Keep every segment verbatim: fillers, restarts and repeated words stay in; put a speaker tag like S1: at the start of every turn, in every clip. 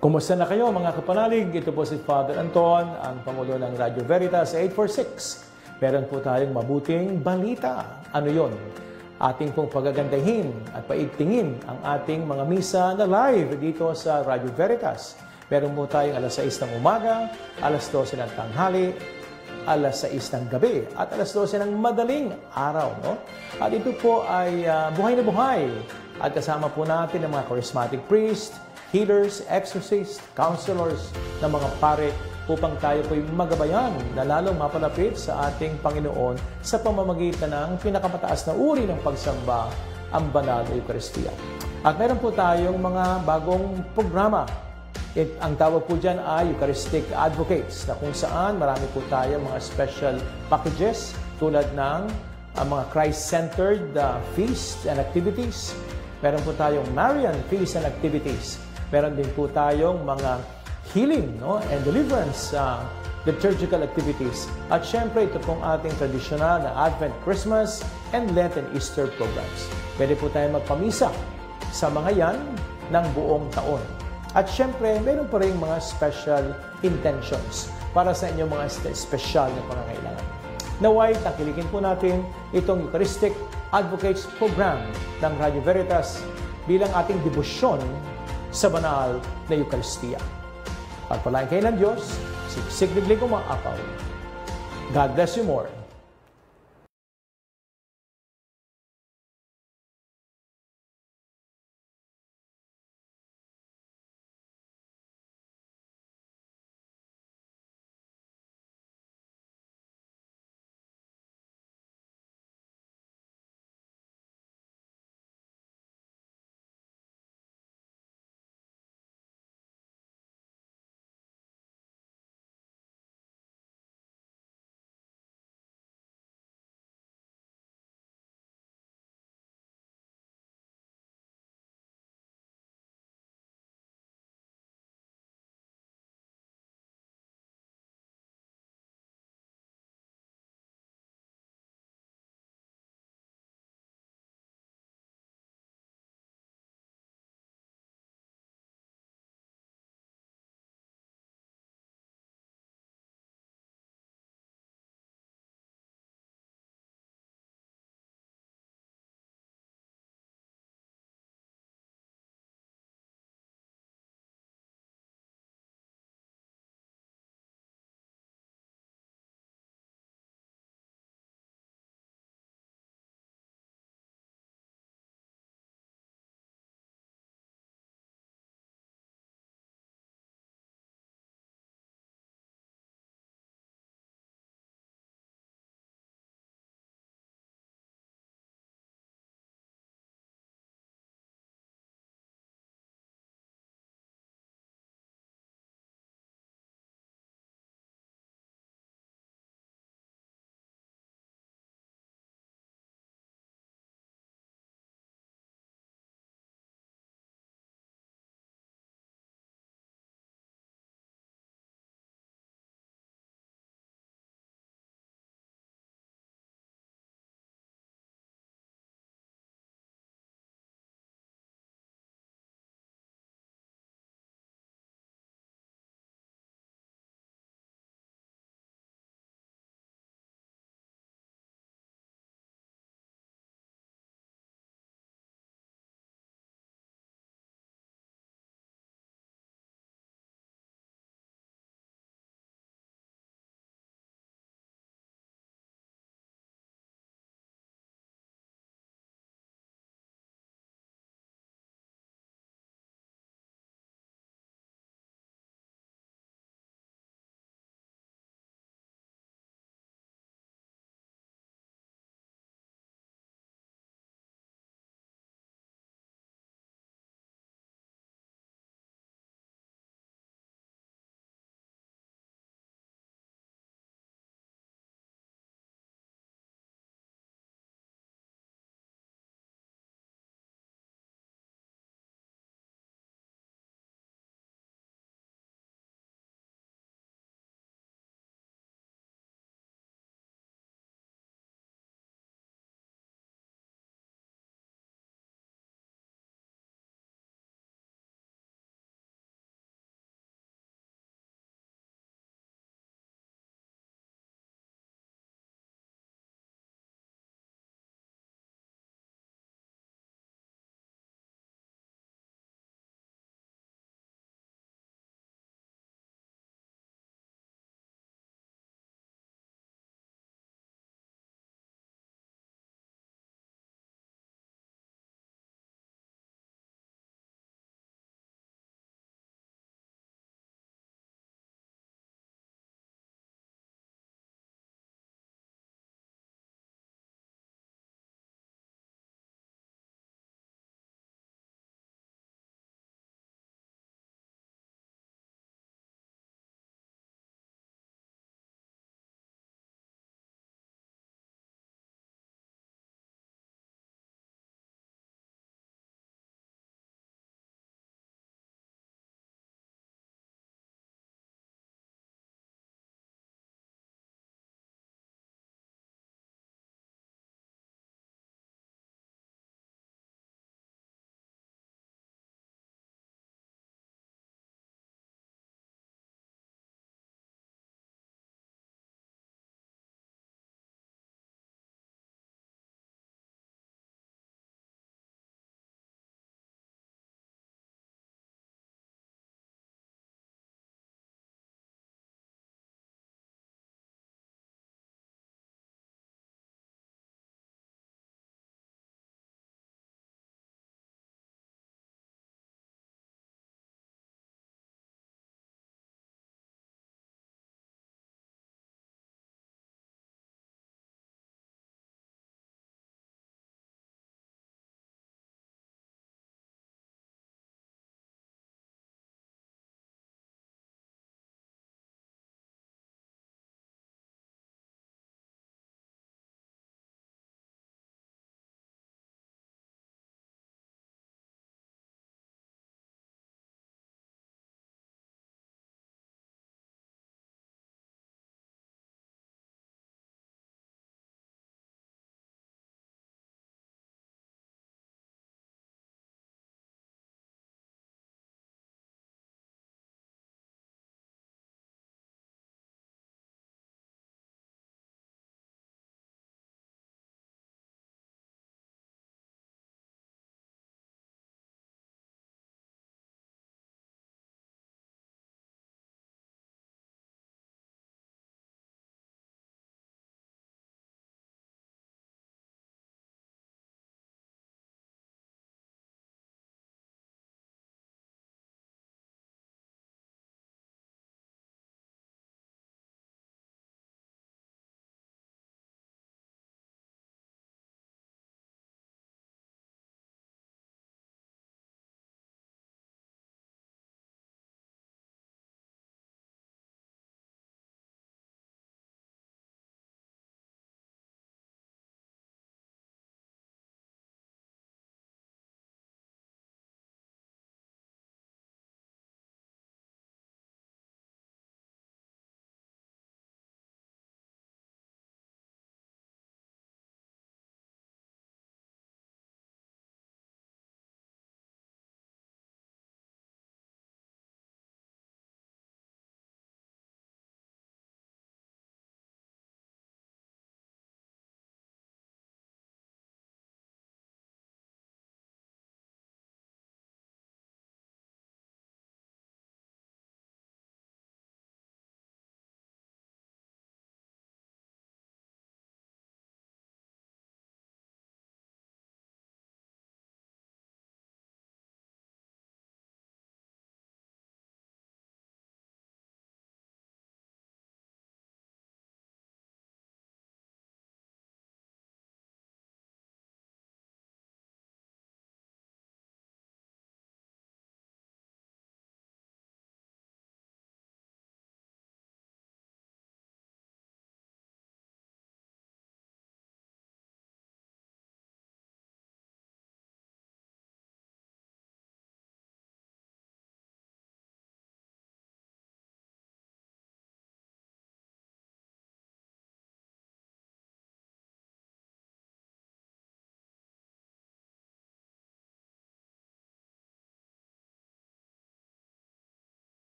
S1: Kumusta na kayo mga kapanalig? Ito po si Father Anton, ang Pangulo ng Radio Veritas eight forty-six. Meron po tayong mabuting balita. Ano yon? Ating pong pagagandahin at paigtingin ang ating mga misa na live dito sa Radio Veritas. Meron po tayong alas sais ng umaga, alas dose ng tanghali, alas sais ng gabi, at alas dose ng madaling araw. No? At ito po ay uh, buhay na buhay. At kasama po natin ang mga charismatic priest, healers, exorcists, counselors ng mga pare upang tayo po'y magabayan na lalong mapalapit sa ating Panginoon sa pamamagitan ng pinakamataas na uri ng pagsamba, ang banal na Eucharistia. At meron po tayong mga bagong programa. It, ang tawag po dyan ay Eucharistic Advocates, na kung saan marami po tayong mga special packages tulad ng uh, mga Christ-centered uh, feasts and activities. Meron po tayong Marian feasts and activities. Meron din po tayong mga healing no? and deliverance uh, liturgical activities. At syempre, ito pong ating tradisyonal na Advent, Christmas, and Lenten Easter programs. Pwede po tayong magpamisa sa mga yan ng buong taon. At syempre, meron pa rin mga special intentions para sa inyong mga special na pangangailangan. Naway, tangkilikin po natin itong Eucharistic Advocates Program ng Radio Veritas bilang ating debosyon sa banal na Eucharistia. Pagpalain kayo ng Diyos, siksik-liglig umaapaw. God bless you more.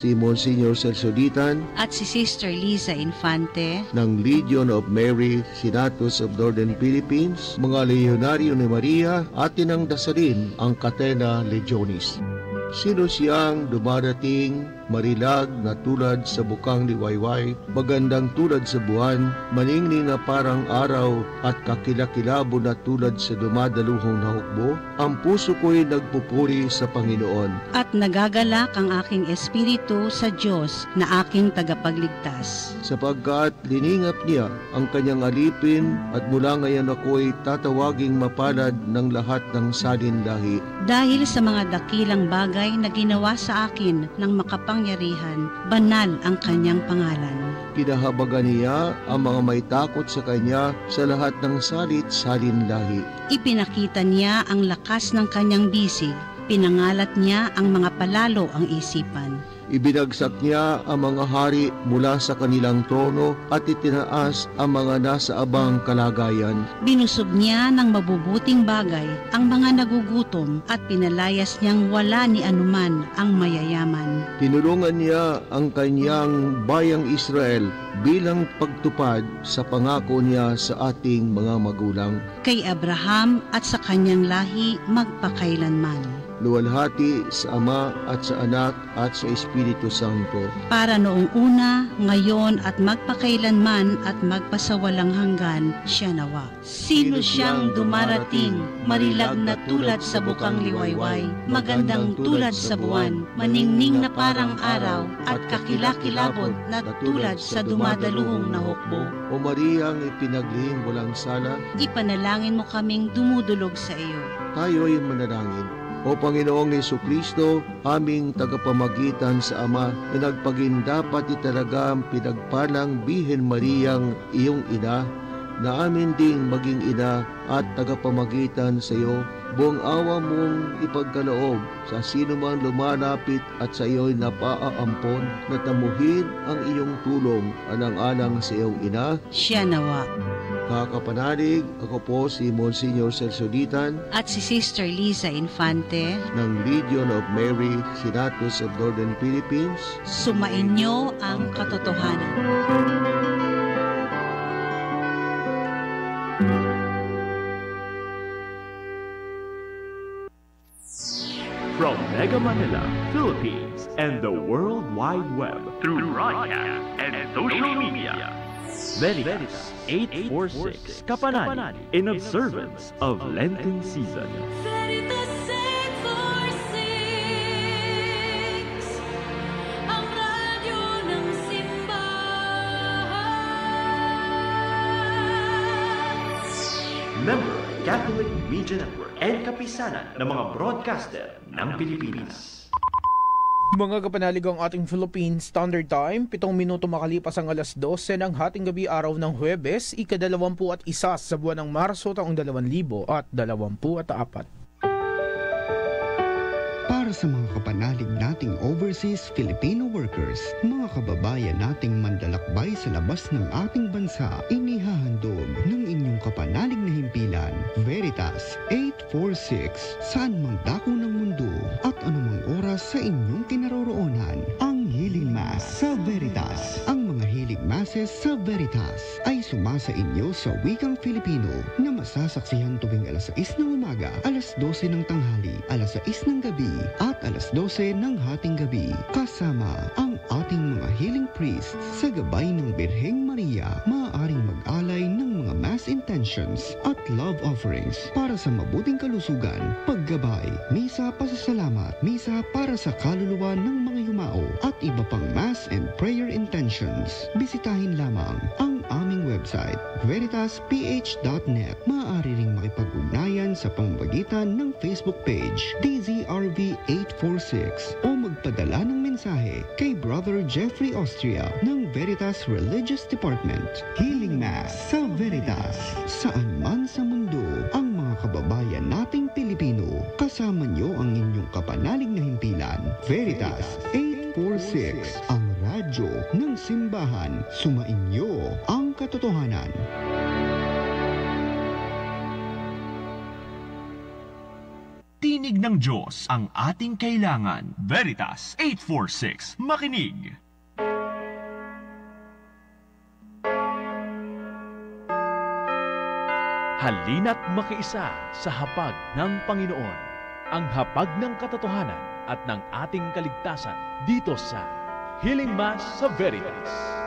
S2: si Monsignor Celsuditan
S3: at si Sister Liza Infante
S2: ng Legion of Mary, Senatus of Northern Philippines, mga Leonaryo ni Maria, atin ang dasalin ang Catena Legionis. Sino siyang dumarating, marilag na tulad sa bukang liwayway, magandang tulad sa buwan, maningning na parang araw, at kakilakilabo na tulad sa dumadaluhong na hukbo? Ang puso ko'y nagpupuri sa Panginoon.
S3: At nagagalak ang aking espiritu sa Diyos na aking tagapagligtas.
S2: Sapagkat liningap niya ang kanyang alipin, at mula ngayon ako'y tatawaging mapalad ng lahat ng salinlahi.
S3: Dahil sa mga dakilang bagay na ginawa sa akin ng makapangyarihan, banal ang kanyang pangalan.
S2: Kinahabagan niya ang mga may takot sa kanya sa lahat ng salit-salin lahi.
S3: Ipinakita niya ang lakas ng kanyang bisig, pinangalat niya ang mga palalo ang isipan.
S2: Ibinagsak niya ang mga hari mula sa kanilang trono at itinaas ang mga nasa abang kalagayan.
S3: Binusog niya ng mabubuting bagay ang mga nagugutom at pinalayas niyang wala ni anuman ang mayayaman.
S2: Tinulungan niya ang kanyang bayang Israel bilang pagtupad sa pangako niya sa ating mga magulang.
S3: Kay Abraham at sa kanyang lahi magpakailanman.
S2: Luwalhati sa Ama at sa Anak at sa Espiritu Santo.
S3: Para noong una, ngayon at magpakailanman at magpasawalang hanggan, siya nawa. Sino siyang dumarating, marilag na tulad sa bukang liwayway, magandang tulad sa buwan, maningning na parang araw, at kakilakilabot na tulad sa dumadaluhong na hukbo.
S2: O Maria, ang ipinaglihing walang sala,
S3: ipanalangin mo kaming dumudulog sa iyo.
S2: Tayo'y manalangin. O Panginoong Jesucristo, aming tagapamagitan sa Ama, na nagpagindapat italaga ang pinagpalang Bihen Mariang iyong ina, na amin ding maging ina at tagapamagitan sa iyo, buong awa mong ipagkaloob sa sino man lumalapit at sa iyo'y napaaampon, na tamuhin ang iyong tulong anang-alang sa iyong ina.
S3: Siya nawa.
S2: Kakapanalig, ako po si Monsignor Celsuditan
S3: at si Sister Liza Infante
S2: ng Legion of Mary, Senatus of Northern Philippines.
S3: Sumainyo ang katotohanan.
S4: From Mega Manila, Philippines, and the World Wide Web through broadcast and social media. Veritas eight forty-six Kapanani in observance of Lenten season.
S5: Veritas eight forty-six, ang radyo ng simbahan.
S4: Member Catholic Media Network and kapisanan ng mga broadcaster ng Pilipinas.
S6: Mga kapanalig, ang ating Philippine Standard Time, pitong minuto makalipas ang alas dose ng hating gabi araw ng Huwebes, ikadalawampu at isa sa buwan ng Marso taong dalawang libo at dalawampu at apat.
S7: Para sa mga kapanalig nating overseas Filipino workers, mga kababayan nating mandalakbay sa labas ng ating bansa, inihahandog ng inyong kapanalig na himpilan, Veritas eight forty-six, saan mang dako ng mundo at anumang oras sa inyong kinaroroonan. Ang Healing Mass sa Veritas. Ang mga Healing Masses sa Veritas ay sumasa inyo sa wikang Filipino na masasaksihan tuwing alas sais ng umaga, alas dose ng tanghali, alas sais ng gabi, at alas dose ng hating gabi, kasama ang ating mga healing priests sa gabay ng Birheng Maria. Maaaring mag-alay ng mga mass intentions at love offerings para sa mabuting kalusugan, paggabay, misa pasasalamat, misa para sa kaluluwa ng mga yumao, at iba pang mass and prayer intentions. Bisitahin lamang ang aming website, veritas p h dot net. Maaari ring makipag-ugnayan sa pamamagitan ng Facebook page, D Z R V eight forty-six, o magpadala ng mensahe kay Brother Jeffrey Austria ng Veritas Religious Department. Healing Mass sa Veritas. Saan man sa mundo, ang mga kababayan nating Pilipino, kasama nyo ang inyong kapanalig na himpilan. Veritas eight forty-six, ang radyo ng simbahan. Sumainyo ang katotohanan.
S8: Tinig
S4: ng Diyos ang ating kailangan. Veritas eight forty-six, makinig. Halina't makiisa sa hapag ng Panginoon, ang hapag ng katotohanan at ng ating kaligtasan dito sa Healing Mass sa Veritas.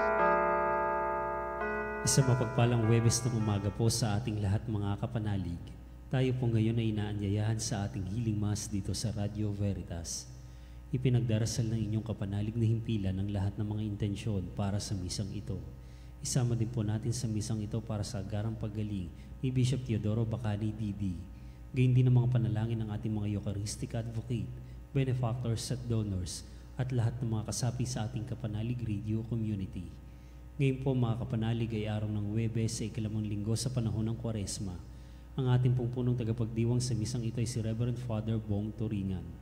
S8: Isang mapagpalang Huwebes ng umaga po sa ating lahat mga kapanalig. Tayo po ngayon ay inaanyayahan sa ating Healing Mass dito sa Radio Veritas. Ipinagdarasal ng inyong kapanalig na himpilan ng lahat ng mga intensyon para sa misang ito. Isama din po natin sa misang ito para sa agarang paggaling ni Bishop Teodoro Bacani D D. Gayon din ang mga panalangin ng ating mga Eucharistic Advocate, benefactors at donors, at lahat ng mga kasapi sa ating kapanalig radio community. Ngayon po mga kapanalig ay araw ng Huwebes sa ikalimang linggo sa panahon ng Kwaresma. Ang ating pong punong tagapagdiwang sa misang ito ay si Reverend Father Bong Turingan.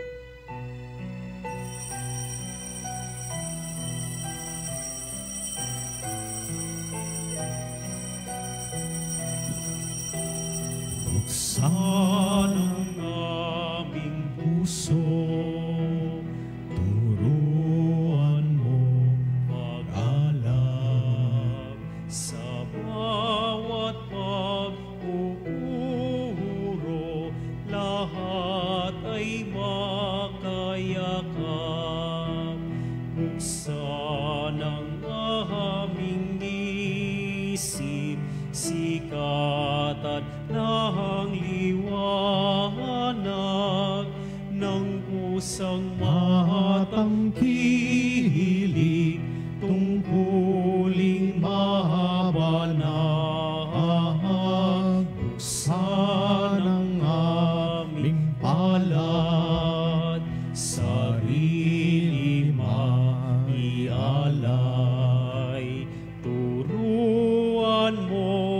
S9: Buksan ang aming puso, turuan mo mag-alap sa bawat pag-uuro, lahat ay makayakap. Buksan ang aming isip, sikatan ng liwanag ng pusang matangkilik, tungkuling mabanag. Buksan ang aming palad, sarili maialay. Turuan mo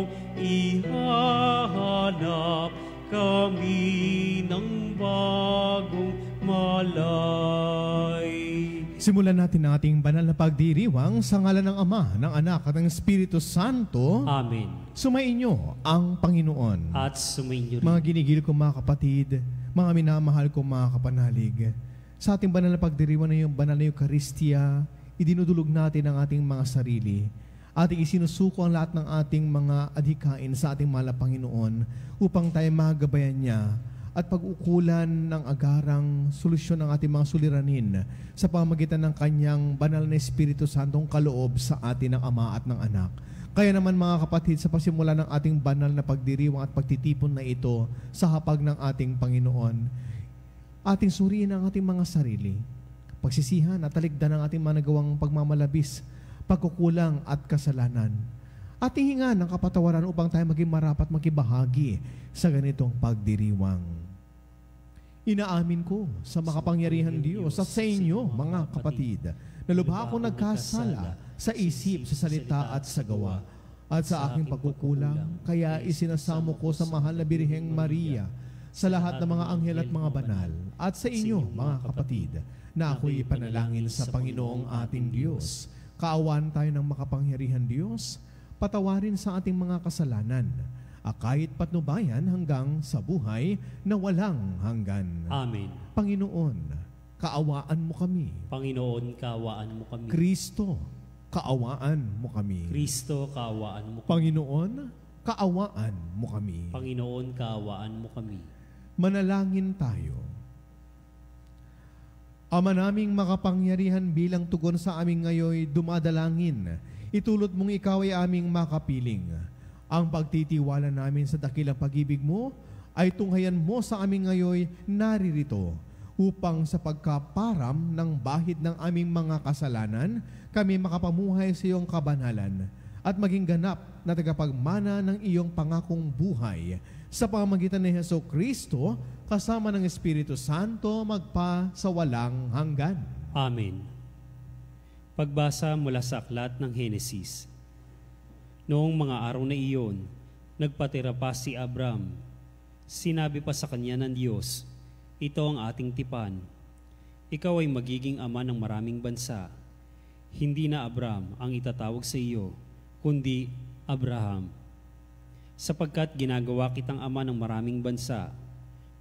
S9: ihahanap kami ng bagong malay.
S10: Simulan natin ang ating banal na pagdiriwang sa ngalan ng Ama, ng Anak at ng Espiritu Santo.
S8: Amen.
S10: Sumainyo ang Panginoon.
S8: At sumainyo rin.
S10: Mga ginigil ko mga kapatid, mga minamahal ko mga kapanalig, sa ating banal na pagdiriwang na yung banal na Eucharistia, idinudulog natin ang ating mga sarili. Ating isinusuko ang lahat ng ating mga adhikain sa ating mahal na Panginoon upang tayo magabayan niya at pag-ukulan ng agarang solusyon ng ating mga suliranin sa pamamagitan ng kanyang banal na Espiritu Santong kaloob sa atin ng Ama at ng Anak. Kaya naman mga kapatid, sa pasimula ng ating banal na pagdiriwang at pagtitipon na ito sa hapag ng ating Panginoon, ating suriin ang ating mga sarili, pagsisihan at talikdan ang ating mga nagawang pagmamalabis, pagkukulang at kasalanan. Ating hinga ng kapatawaran upang tayo maging marapat makibahagi sa ganitong pagdiriwang. Inaamin ko sa makapangyarihan Diyos at sa inyo, mga kapatid, na lubha akong nagkasala sa isip, sa salita at sa gawa, at sa aking pagkukulang, kaya isinasamo ko sa mahal na Birheng Maria, sa lahat ng mga anghel at mga banal, at sa inyo, mga kapatid, na ako'y ipanalangin sa Panginoong ating Diyos. Kaawaan tayo ng makapangyarihan Diyos, patawarin sa ating mga kasalanan, akayit patnubayan hanggang sa buhay na walang hanggan.
S8: Amen.
S10: Panginoon, kaawaan mo kami.
S8: Panginoon, kaawaan mo kami.
S10: Kristo, kaawaan mo kami.
S8: Kristo, kaawaan mo kami.
S10: Panginoon, kaawaan mo kami.
S8: Panginoon, kaawaan mo kami.
S10: Manalangin tayo. Ama naming makapangyarihan, bilang tugon sa aming ngayoy dumadalangin, itulot mong ikaw ay aming makapiling. Ang pagtitiwala namin sa dakilang pag-ibig mo ay tunghayan mo sa aming ngayoy naririto, upang sa pagkaparam ng bahid ng aming mga kasalanan, kami makapamuhay sa iyong kabanalan at maging ganap na tagapagmana ng iyong pangakong buhay sa pamamagitan ni Hesus Kristo, kasama ng Espiritu Santo, magpa sa walang hanggan.
S8: Amen. Pagbasa mula sa aklat ng Henesis. Noong mga araw na iyon, nagpatira pa si Abram. Sinabi pa sa kanya ng Diyos, ito ang ating tipan. Ikaw ay magiging ama ng maraming bansa. Hindi na Abram ang itatawag sa iyo, kundi Abraham. Sapagkat ginagawa kitang ama ng maraming bansa.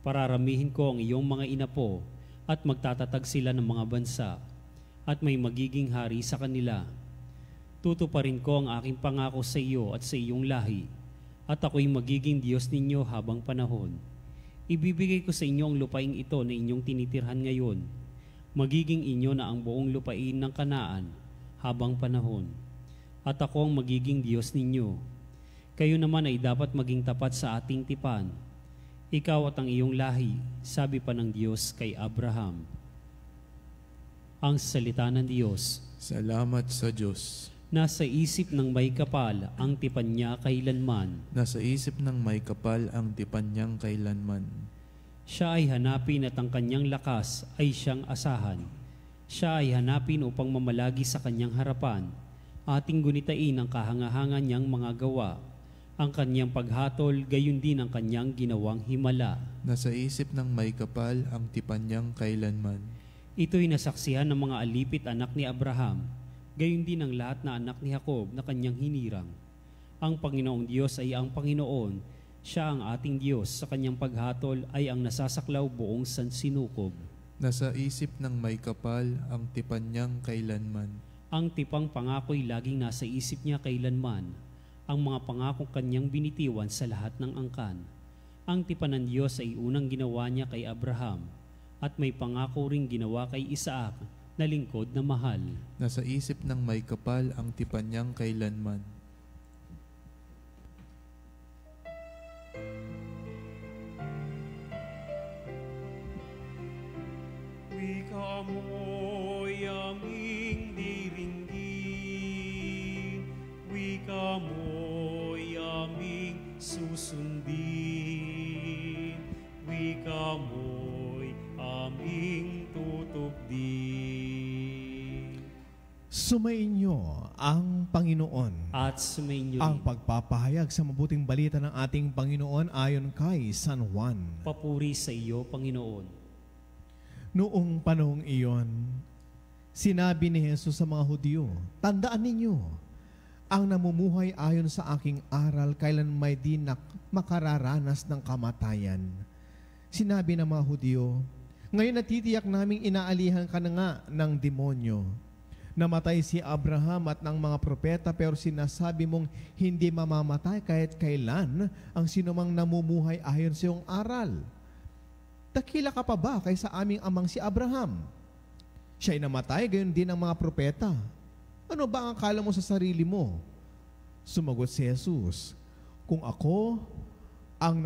S8: Pararamihin ko ang iyong mga inapo at magtatatag sila ng mga bansa at may magiging hari sa kanila. Tutuparin ko ang aking pangako sa iyo at sa iyong lahi at ako'y magiging Diyos ninyo habang panahon. Ibibigay ko sa inyo ang lupaing ito na inyong tinitirhan ngayon. Magiging inyo na ang buong lupain ng Kanaan habang panahon. At ako ang magiging Diyos ninyo. Kayo naman ay dapat maging tapat sa ating tipan. Ikaw at ang iyong lahi, sabi pa ng Diyos kay Abraham. Ang salita ng Diyos.
S11: Salamat sa Diyos.
S8: Nasa isip ng may kapal ang tipan niya kailanman.
S11: Nasa isip ng may kapal ang tipan niyang kailanman.
S8: Siya ay hanapin at ang kanyang lakas ay siyang asahan. Siya ay hanapin upang mamalagi sa kanyang harapan. Ating gunitain ang kahangahangan niyang mga gawa. Ang kanyang paghatol, gayon din ang kanyang ginawang himala.
S11: Nasa isip ng may kapal ang tipan niyang kailanman.
S8: Ito'y nasaksihan ng mga alipit anak ni Abraham, gayon din ang lahat na anak ni Jacob na kanyang hinirang. Ang Panginoong Diyos ay ang Panginoon, siya ang ating Diyos, sa kanyang paghatol ay ang nasasaklaw buong sansinukob.
S11: Nasa isip ng may kapal ang tipan niyang kailanman.
S8: Ang tipang pangako'y laging nasa isip niya kailanman. Ang mga pangakong kanyang binitiwan sa lahat ng angkan. Ang tipan ng Diyos ay unang ginawa niya kay Abraham at may pangako ring ginawa kay Isaac na lingkod na mahal.
S11: Nasa isip ng may kapal ang tipan niyang kailanman.
S9: Wika mo'y aming diringgin, wika mo'y aming susundin, wika mo'y aming tutupdin.
S10: Sumainyo ang Panginoon
S8: at sumainyo
S10: ang pagpapahayag sa mabuting balita ng ating Panginoon ayon kay San Juan.
S8: Papuri sa iyo, Panginoon.
S10: Noong panahong iyon, sinabi ni Jesus sa mga Hudyo, tandaan ninyo, ang namumuhay ayon sa aking aral kailan may di makararanas ng kamatayan. Sinabi ng mga Hudyo, ngayon natitiyak naming inaalihan ka na nga ng demonyo. Namatay si Abraham at ng mga propeta pero sinasabi mong hindi mamamatay kahit kailan ang sinumang namumuhay ayon sa iyong aral. Dakila ka pa ba kaysa aming amang si Abraham? Siya'y namatay, gayon din ang mga propeta. Ano ba ang akala mo sa sarili mo? Sumagot si Jesus, kung ako ang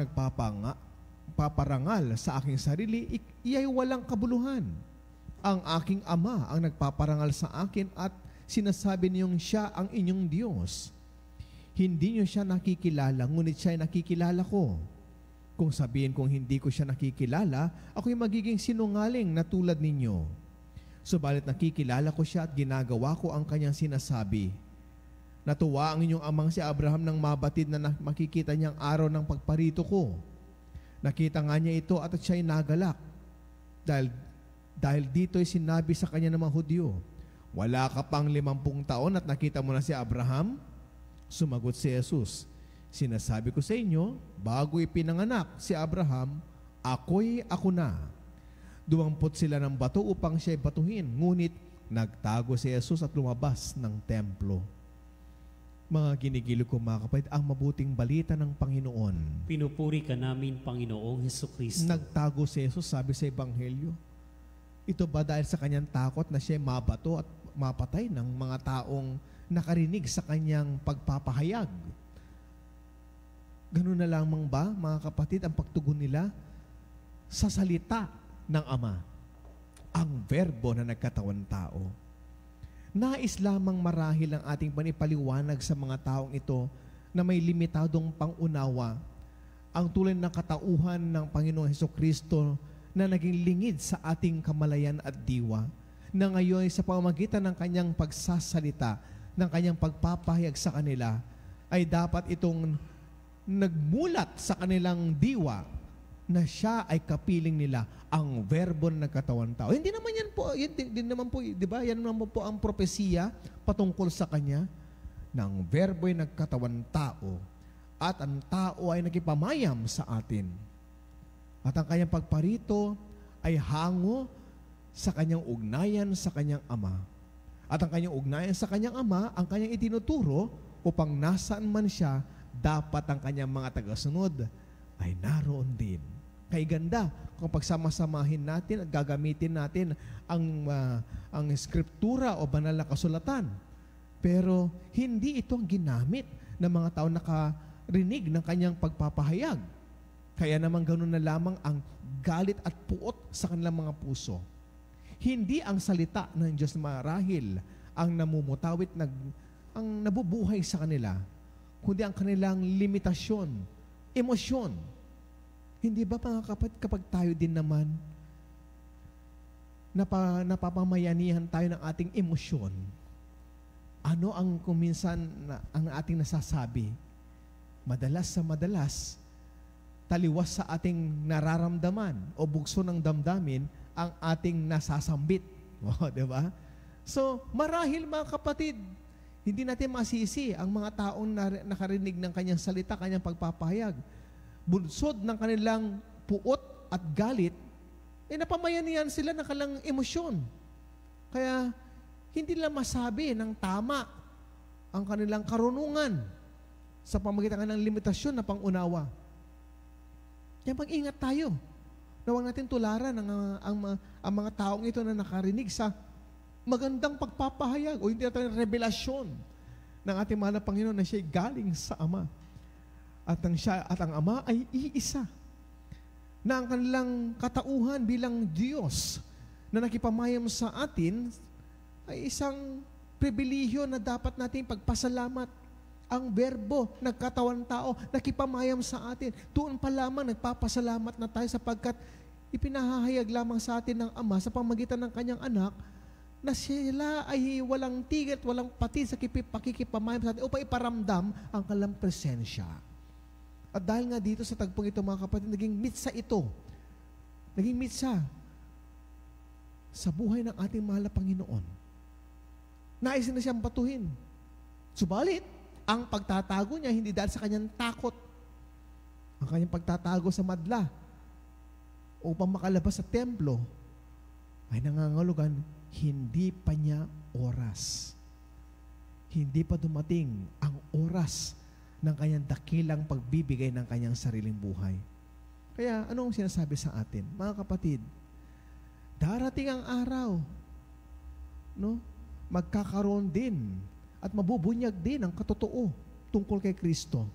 S10: nagpaparangal sa aking sarili, iya'y walang kabuluhan. Ang aking ama ang nagpaparangal sa akin at sinasabi niyong siya ang inyong Diyos. Hindi niyo siya nakikilala, ngunit siya'y nakikilala ko. Kung sabihin kong hindi ko siya nakikilala, ako'y magiging sinungaling na tulad ninyo. Subalit nakikilala ko siya at ginagawa ko ang kanyang sinasabi. Natuwa ang inyong amang si Abraham nang mabatid na makikita niyang araw ng pagparito ko. Nakita nga niya ito at siya'y nagalak. Dahil, dahil dito'y sinabi sa kanya ng mga Hudyo, wala ka pang limampung taon at nakita mo na si Abraham? Sumagot si Jesus, sinasabi ko sa inyo, bago ipinanganak si Abraham, ako'y ako na. Dumampot sila ng bato upang siya'y batuhin, ngunit nagtago si Jesus at lumabas ng templo. Mga ginigilo ko mga kapatid, ang mabuting balita ng Panginoon.
S8: Pinupuri ka namin, Panginoong Hesukristo.
S10: Nagtago si Jesus, sabi sa Ebanghelyo. Ito ba dahil sa kanyang takot na siya'y mabato at mapatay ng mga taong nakarinig sa kanyang pagpapahayag? Ganun na lamang ba, mga kapatid, ang pagtugon nila sa salita ng Ama, ang verbo na nagkatawan tao? Nais lamang marahil ang ating panipaliwanag sa mga taong ito na may limitadong pangunawa ang tulad ng katauhan ng Panginoong Hesukristo na naging lingid sa ating kamalayan at diwa, na ngayon sa pamamagitan ng kanyang pagsasalita, ng kanyang pagpapahayag sa kanila, ay dapat itong nagmulat sa kanilang diwa na siya ay kapiling nila, ang verbo na nagkatawan tao. Hindi naman yan po, yan din naman po, di ba? Yan naman po ang propesiya patungkol sa kanya, ng verbo ay nagkatawan tao at ang tao ay nakipamayam sa atin. At ang kanyang pagparito ay hango sa kanyang ugnayan sa kanyang Ama. At ang kanyang ugnayan sa kanyang Ama, ang kanyang itinuturo upang nasaan man siya, dapat ang kanyang mga tagasunod ay naroon din. Kay ganda kung pagsama-samahin natin at gagamitin natin ang, uh, ang skriptura o banal na kasulatan. Pero hindi ito ang ginamit ng mga tao nakarinig ng kanyang pagpapahayag. Kaya naman ganun na lamang ang galit at puot sa kanilang mga puso. Hindi ang salita ng Diyos marahil ang namumutawit, nag, ang nabubuhay sa kanila, kundi ang kanilang limitasyon, emosyon. Hindi ba mga kapatid, kapag tayo din naman napa, napapamayanihan tayo ng ating emosyon, ano ang kuminsan na, ang ating nasasabi? Madalas sa madalas, taliwas sa ating nararamdaman o bugso ng damdamin ang ating nasasambit. O, di ba? So, marahil mga kapatid, hindi natin masisi ang mga taong nar- nakarinig ng kanyang salita, kanyang pagpapahayag. Bunsod ng kanilang puot at galit, eh napamayanihan sila ng kanilang emosyon. Kaya, hindi nila masabi ng tama ang kanilang karunungan sa pamagitan ng limitasyon na pangunawa. Kaya mag-ingat tayo na huwag natin tularan ang, ang, ang, ang mga taong ito na nakarinig sa magandang pagpapahayag o hindi natin revelasyon ng ating mahal na Panginoon na siya'y galing sa Ama. At ang, siya, at ang Ama ay iisa. Na ang kanilang katauhan bilang Diyos na nakipamayam sa atin ay isang pribilehyo na dapat nating pagpasalamat. Ang berbo, nagkatawan tao, nakipamayam sa atin. Doon pa lamang nagpapasalamat na tayo sapagkat ipinahahayag lamang sa atin ng Ama sa pamagitan ng kanyang anak na sila ay walang tigil at walang pati sa pakikipamayam sa atin upang iparamdam ang kanilang presensya. At dahil nga dito sa tagpong ito mga kapatid, naging mitsa ito. Naging mitsa sa buhay ng ating mahal na Panginoon. Nais na siyang batuhin. Subalit, ang pagtatago niya hindi dahil sa kanyang takot. Ang kanyang pagtatago sa madla upang makalabas sa templo ay nangangahulugan, hindi pa niya oras. Hindi pa dumating ang oras ng kanyang dakilang pagbibigay ng kanyang sariling buhay. Kaya anong sinasabi sa atin? Mga kapatid, darating ang araw, no? Magkakaroon din at mabubunyag din ang katotoo tungkol kay Kristo.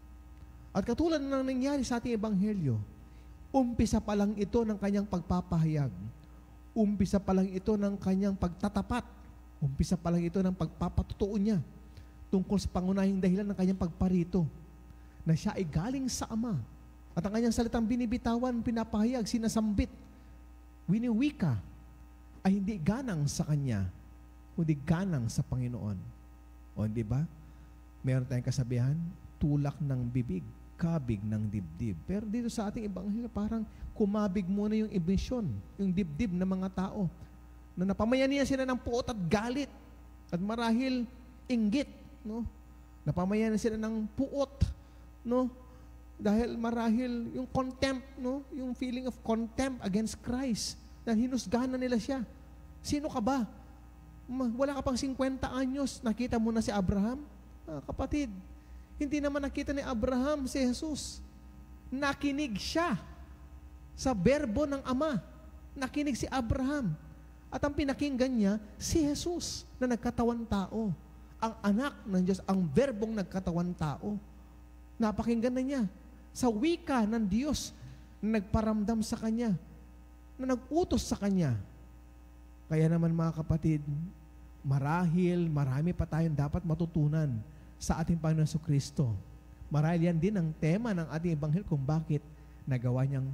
S10: At katulad ng nangyari sa ating ebanghelyo, umpisa pa lang ito ng kanyang pagpapahayag. Umpisa pa lang ito ng kanyang pagtatapat. Umpisa pa lang ito ng pagpapatutuo niya tungkol sa pangunahing dahilan ng kanyang pagparito, na siya ay galing sa Ama. At ang kanyang salitang binibitawan, pinapahayag, sinasambit, winiwika, ay hindi ganang sa kanya, kundi ganang sa Panginoon. O di ba? Meron tayong kasabihan, tulak ng bibig, kabig ng dibdib. Pero dito sa ating ebanghelyo, parang kumabig muna yung emosyon, yung dibdib ng mga tao, na napamayanihan sila ng puot at galit, at marahil inggit, no? Napamayanihan sila ng puot, no? Dahil marahil yung contempt, no? Yung feeling of contempt against Christ, dahil hinusgahan na nila siya. Sino ka ba? Wala ka pang fifty anyos, nakita mo na si Abraham? Ah, kapatid, hindi naman nakita ni Abraham si Jesus. Nakinig siya sa berbo ng Ama. Nakinig si Abraham. At ang pinakinggan niya, si Jesus na nagkatawan tao. Ang anak ng Diyos, ang berbong nagkatawan tao. Napakinggan na niya sa wika ng Diyos na nagparamdam sa kanya, na nag-utos sa kanya. Kaya naman mga kapatid, marahil marami pa tayong dapat matutunan sa ating Panginoon Jesucristo. Marahil yan din ang tema ng ating ebanghelyo kung bakit nagawa niyang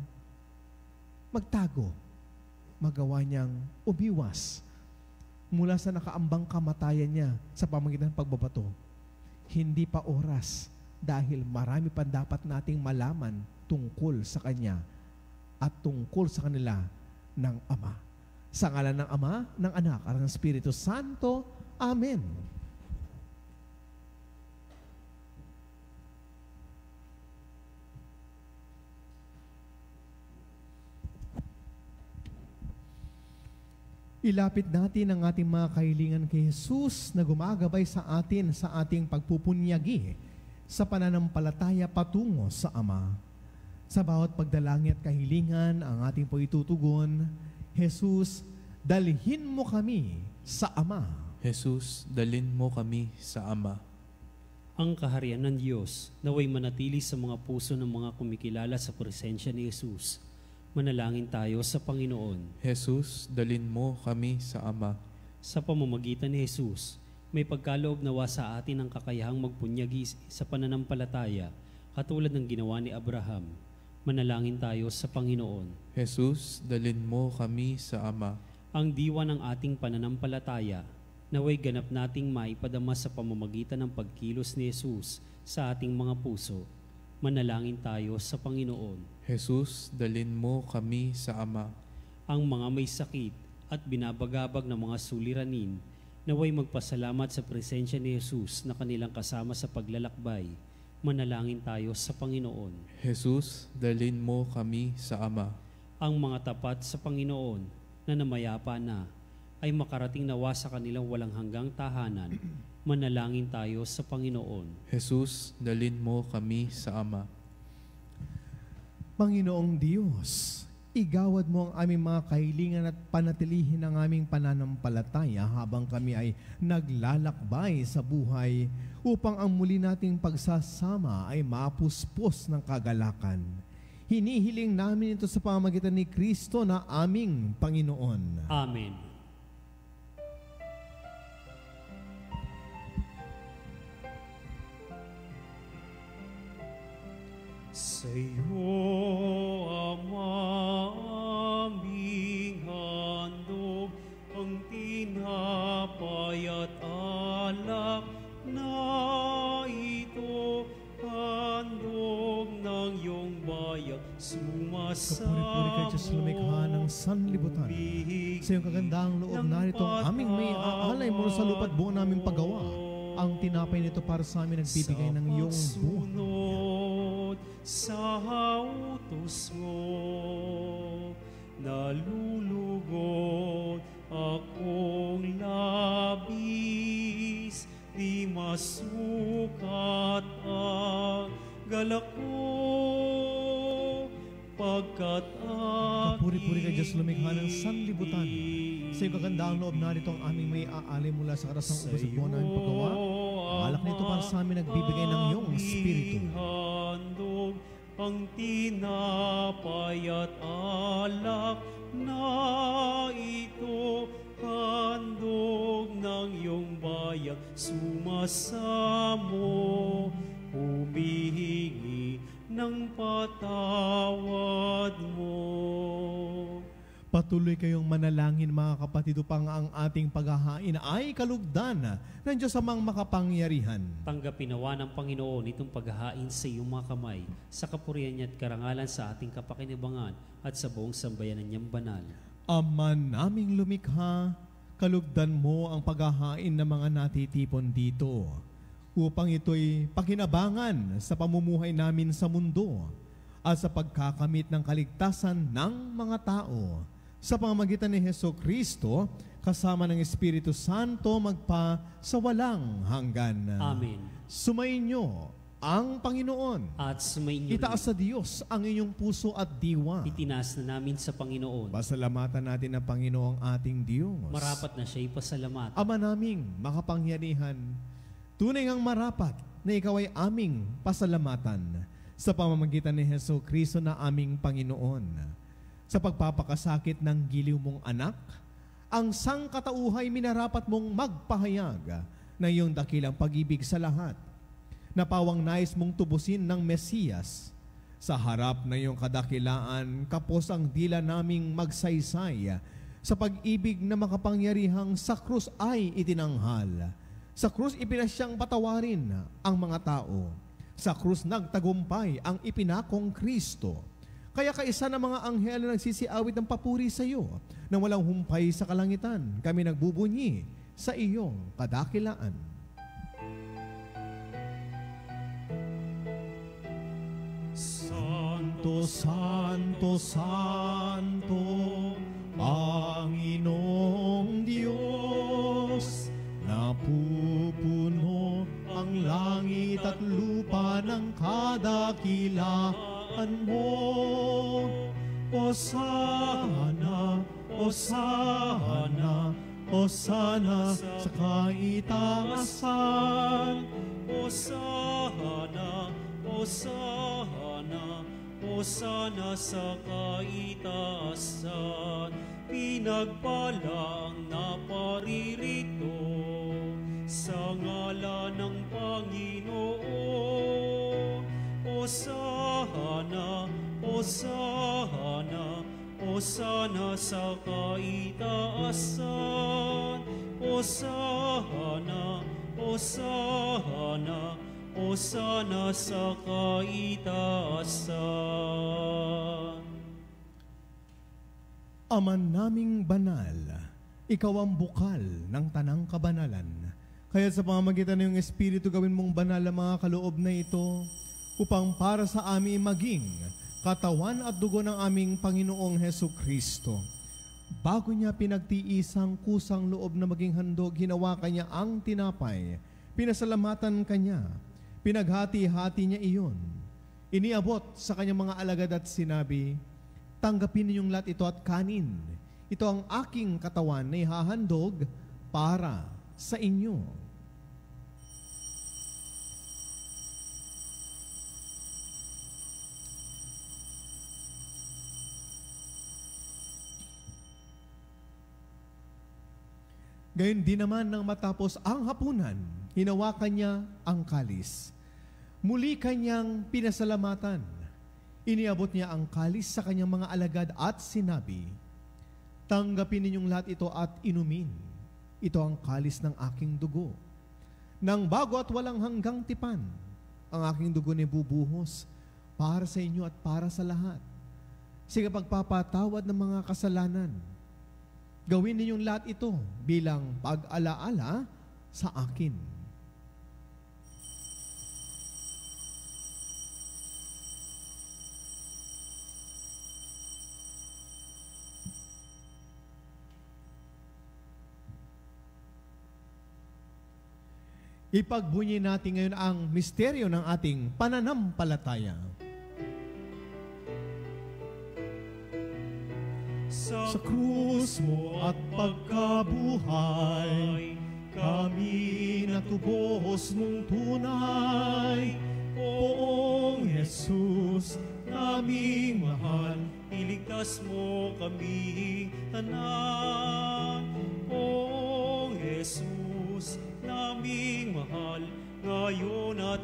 S10: magtago, magawa niyang umiwas mula sa nakaambang kamatayan niya sa pamamagitan ng pagbabato. Hindi pa oras dahil marami pa dapat nating malaman tungkol sa Kanya at tungkol sa kanila ng Ama. Sa ngalan ng Ama, ng Anak, at ng Espiritu Santo. Amen. Ilapit natin ang ating mga kahilingan kay Jesus na gumagabay sa atin sa ating pagpupunyagi sa pananampalataya patungo sa Ama. Sa bawat pagdalangin at kahilingan ang ating po itutugon, Jesus, dalhin mo kami sa Ama.
S11: Jesus, dalhin mo kami sa Ama.
S8: Ang kaharian ng Diyos naway manatili sa mga puso ng mga kumikilala sa presensya ni Jesus. Manalangin tayo sa Panginoon.
S11: Jesus, dalhin mo kami sa Ama.
S8: Sa pamamagitan ni Jesus, may pagkaloob nawa sa atin ang kakayahang magpunyagi sa pananampalataya, katulad ng ginawa ni Abraham. Manalangin tayo sa Panginoon.
S11: Jesus, dalhin mo kami sa Ama.
S8: Ang diwa ng ating pananampalataya, naway ganap nating maipadama sa pamamagitan ng pagkilos ni Jesus sa ating mga puso. Manalangin tayo sa Panginoon.
S11: Jesus, dalhin mo kami sa Ama.
S8: Ang mga may sakit at binabagabag ng mga suliranin, naway magpasalamat sa presensya ni Jesus na kanilang kasama sa paglalakbay. Manalangin tayo sa Panginoon.
S11: Jesus, dalhin mo kami sa Ama.
S8: Ang mga tapat sa Panginoon na namayapa na ay makarating nawa sa kanilang walang hanggang tahanan. Manalangin tayo sa Panginoon.
S11: Jesus, dalhin mo kami sa Ama.
S10: Panginoong Diyos, igawad mo ang aming mga kahilingan at panatilihin ang aming pananampalataya habang kami ay naglalakbay sa buhay upang ang muli nating pagsasama ay mapuspos ng kagalakan. Hinihiling namin ito sa pamamagitan ni Kristo na aming Panginoon.
S8: Amen.
S9: Sa'yo, Ama, aming handog, ang tinapay at alak na ito, handog ng iyong bayan, sumasamo.
S10: Kapuri-puri kay Diyos lumikha ng sanlibutan. Sa iyong kagandang loob narito, aming may aalay mo sa lupa't buo naming paggawa. Ang tinapay nito para sa amin nagbibigay ng iyong buhay.
S9: Sa utos mo, nalulugod akong labis, di masukat ang galak ko, pagkat aking
S10: Kapuri-puri kay Diyos lumikha ng sanlibutan. Sa iyong kagandaang loob narito ang aming may aalay mula sa karasang ubos at buwan naming paggawa. Ang alak nito para sa amin nagbibigay ng iyong Espiritu.
S9: Handog ang tinapay at alak na ito, handog ng iyong bayan, sumasamo, humihingi ng patawad mo.
S10: Patuloy kayong manalangin mga kapatid upang ang ating paghahain ay kalugdan ng Diyos amang makapangyarihan.
S8: Tanggapin nawa ng Panginoon itong paghahain sa iyong mga kamay, sa kapurihan niya at karangalan sa ating kapakinabangan at sa buong sambayanan niyang banal.
S10: Ama naming lumikha, kalugdan mo ang paghahain ng mga natitipon dito, upang ito'y pakinabangan sa pamumuhay namin sa mundo at sa pagkakamit ng kaligtasan ng mga tao. Sa pamamagitan ni Hesus Kristo, kasama ng Espiritu Santo, magpa sa walang hanggan.
S8: Amen.
S10: Sumainyo ang Panginoon.
S8: At sumainyo
S10: Itaas sa Diyos ang inyong puso at diwa.
S8: Itinas na namin sa Panginoon.
S10: Pasalamatan natin ang Panginoong ating Diyos.
S8: Marapat na siya'y pasalamatan.
S10: Ama naming makapangyarihan, tunay ngang marapat na ikaw ay aming pasalamatan sa pamamagitan ni Hesus Kristo na aming Panginoon. Sa pagpapakasakit ng giliw mong anak, ang sangkatauhay minarapat mong magpahayag ng iyong dakilang pag-ibig sa lahat. Napawang nais mong tubusin ng Mesiyas. Sa harap ng iyong kadakilaan, kapos ang dila naming magsaysay sa pag-ibig na makapangyarihang sa krus ay itinanghal. Sa krus ipinasyang patawarin ang mga tao. Sa krus nagtagumpay ang ipinakong Kristo. Kaya kaisa ng mga anghel na nagsisiawit ng papuri sa iyo, nang walang humpay sa kalangitan, kami nagbubunyi sa iyong kadakilaan. Santo, Santo, Santo, Panginoon kadakilaan mo. Hosana, Hosana, Hosana sa kaitaasan.
S9: Hosana, Hosana, Hosana sa kaitaasan. Pinagpala ang naparirito sa ngalan ng Panginoon. Hosana, Hosana, Hosana sa kaitaasan. Hosana, Hosana, Hosana sa kaitaasan.
S10: Ama naming banal, ikaw ang bukal ng tanang kabanalan. Kaya sa pamamagitan ng iyong Espiritu, gawin mong banal ang mga kaloob na ito upang para sa amin maging katawan at dugo ng aming Panginoong Hesukristo. Bago niya pinagtiisang kusang loob na maging handog, hinawakan niya ang tinapay, pinasalamatan kanya, pinaghati-hati niya iyon. Iniabot sa kanyang mga alagad at sinabi, tanggapin ninyong lahat ito at kanin. Ito ang aking katawan na ihahandog para sa inyo. Gayon din naman nang matapos ang hapunan, hinawakan niya ang kalis. Muli kanyang pinasalamatan. Iniabot niya ang kalis sa kanyang mga alagad at sinabi, tanggapin ninyong lahat ito at inumin. Ito ang kalis ng aking dugo. Nang bago at walang hanggang tipan, ang aking dugo ni bubuhos para sa inyo at para sa lahat. Sa pagpapatawad ng mga kasalanan, gawin ninyong lahat ito bilang pag-alaala sa akin. Ipagbunyi natin ngayon ang misteryo ng ating pananampalataya.
S9: Sa
S10: Sa krus mo at pagkabuhay, kami natubos mong tunay. Poong Jesus, naming mahal,
S9: iligtas mo kami tanan. Poong Jesus, naming mahal, ngayon at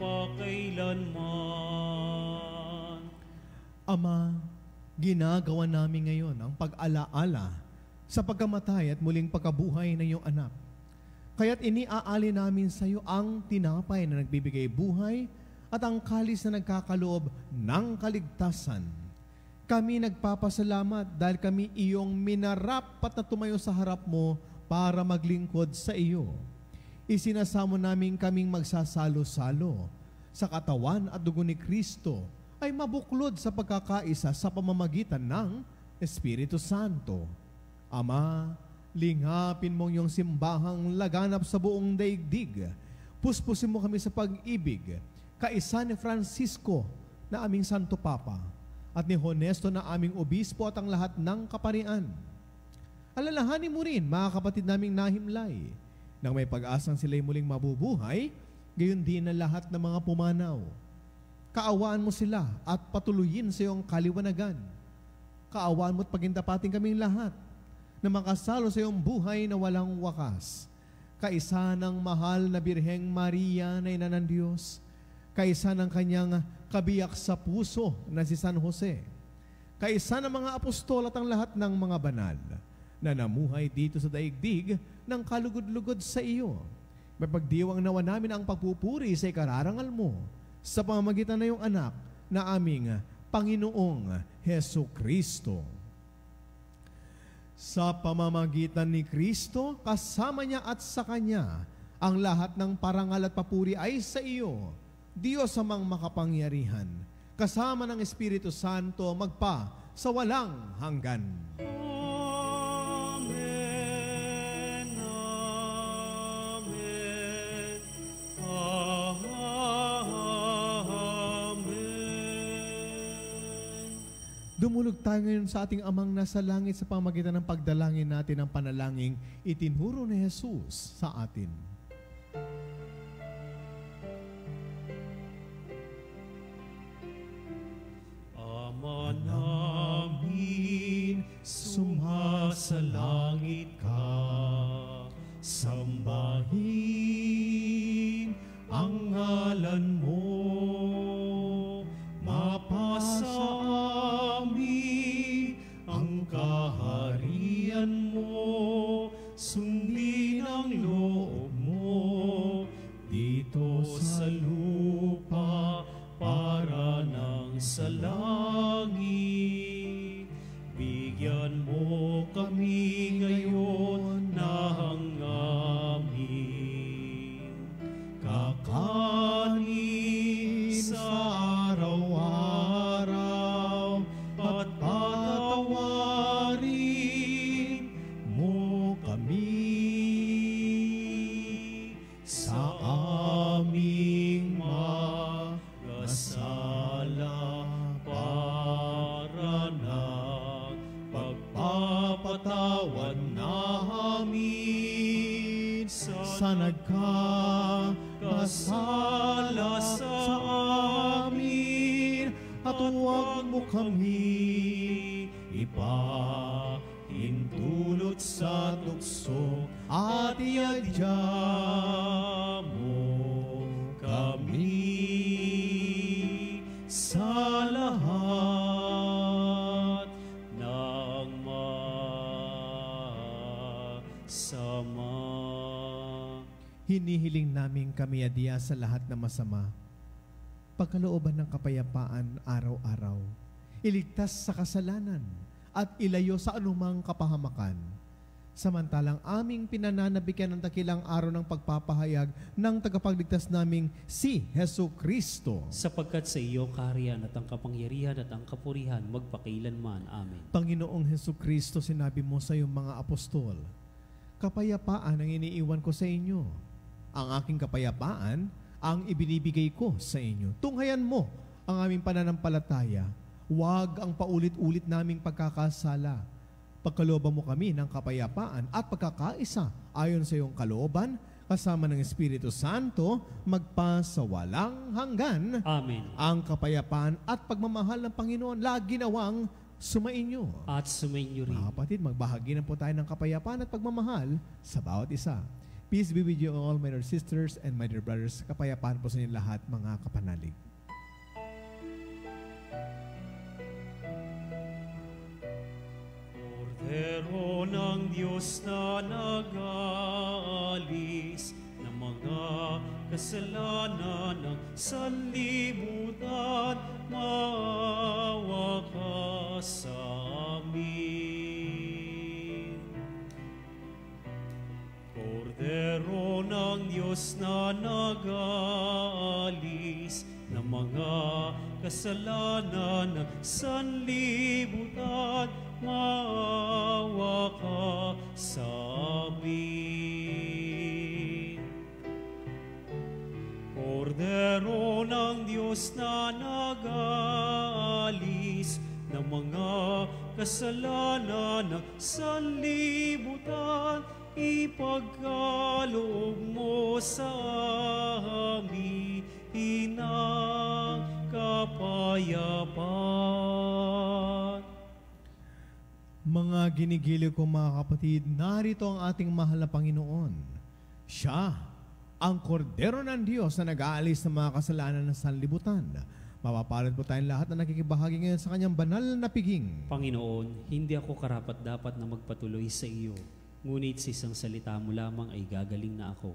S9: magpakailanman.
S10: Ama, ginagawa namin ngayon ang pag-alaala sa pagkamatay at muling pagkabuhay ng iyong anak. Kaya't iniaali namin sa iyo ang tinapay na nagbibigay buhay at ang kalis na nagkakaloob ng kaligtasan. Kami nagpapasalamat dahil kami iyong minarapat na tumayo sa harap mo para maglingkod sa iyo. Isinasamo namin kaming magsasalo-salo sa katawan at dugo ni Kristo ay mabuklod sa pagkakaisa sa pamamagitan ng Espiritu Santo. Ama, lingapin mong iyong simbahang laganap sa buong daigdig. Puspusin mo kami sa pag-ibig, kaisa ni Francisco na aming Santo Papa at ni Honesto na aming Obispo at ang lahat ng kaparian. Alalahanin mo rin mga kapatid naming nahimlay nang may pag-asang sila'y muling mabubuhay, gayon din na lahat ng mga pumanaw. Kaawaan mo sila at patuloyin sa iyong kaliwanagan. Kaawaan mo at pagintapatin kaming lahat na makasalo sa iyong buhay na walang wakas. Kaisa ng mahal na Birheng Maria na ina ng Diyos, kaisa ng kanyang kabiyak sa puso na si San Jose, kaisa ng mga apostol at ang lahat ng mga banal na namuhay dito sa daigdig ng kalugod-lugod sa iyo. Mapagdiwang nawa namin ang pagpupuri sa ikararangal mo sa pamamagitan na iyong anak na aming Panginoong Hesukristo. Sa pamamagitan ni Kristo, kasama niya at sa Kanya, ang lahat ng parangal at papuri ay sa iyo, Diyos amang makapangyarihan, kasama ng Espiritu Santo, magpa sa walang hanggan. Dumulog tayo ngayon sa ating amang nasa langit sa pamagitan ng pagdalangin natin ng panalangin itinuro ni Jesus sa atin.
S9: Ama namin, sumasalangit ka, sambahin ang ngalan mo, mapasa amin ang kaharian mo, sundin ang loob mo dito sa lupa para nang sa langit. Bigyan mo kami ngayon ng amin kakanin sa araw-araw, at patawarin mo kami sa aming magasala para na pagpapatawad namin sa nagkakasala sa amin, at huwag mo kami ipahintulot sa tukso, at iadya mo kami sa lahat ng masama.
S10: Hinihiling namin kami adya sa lahat ng masama, pagkalooban ng kapayapaan araw-araw, iligtas sa kasalanan, at ilayo sa anumang kapahamakan. Samantalang aming pinananabikan ng dakilang araw ng pagpapahayag ng tagapagligtas naming si Hesu Kristo.
S8: Sapagkat sa iyo kaharian at ang kapangyarihan at ang kapurihan magpakailanman. Amen.
S10: Panginoong Hesu Kristo, sinabi mo sa iyong mga apostol, kapayapaan ang iniiwan ko sa inyo. Ang aking kapayapaan ang ibinibigay ko sa inyo. Tunghayan mo ang aming pananampalataya. Huwag ang paulit-ulit naming pagkakasala. Pagkalooban mo kami ng kapayapaan at pagkakaisa ayon sa iyong kalooban, kasama ng Espiritu Santo, magpasawalang hanggan.
S8: Amen.
S10: Ang kapayapaan at pagmamahal ng Panginoon lagi nawang sumainyo.
S8: At sumainyo rin.
S10: Mga kapatid, magbahagi na po tayo ng kapayapaan at pagmamahal sa bawat isa. Peace be with you all, my dear sisters and my dear brothers. Kapayapaan po sa inyo lahat, mga kapanalig.
S9: Kordero ng Diyos na nag-aalis ng mga kasalanan ng sanlibutan, maawa ka sa amin. Kordero ng Diyos na nag-aalis ng mga kasalanan ng sanlibutan, maawa ka sa amin. Kordero ng Diyos na nag-aalis ng mga kasalanan ng sanlibutan, ipagkaloob mo sa amin ng kapayapaan.
S10: Mga ginigiliw ko, mga kapatid, narito ang ating mahal na Panginoon. Siya, ang kordero ng Diyos na nag-aalis ng mga kasalanan ng sanlibutan. Mapapalad po tayong lahat na nakikibahagi ngayon sa kanyang banal na piging.
S8: Panginoon, hindi ako karapat-dapat na magpatuloy sa iyo, ngunit sa isang salita mo lamang ay gagaling na ako.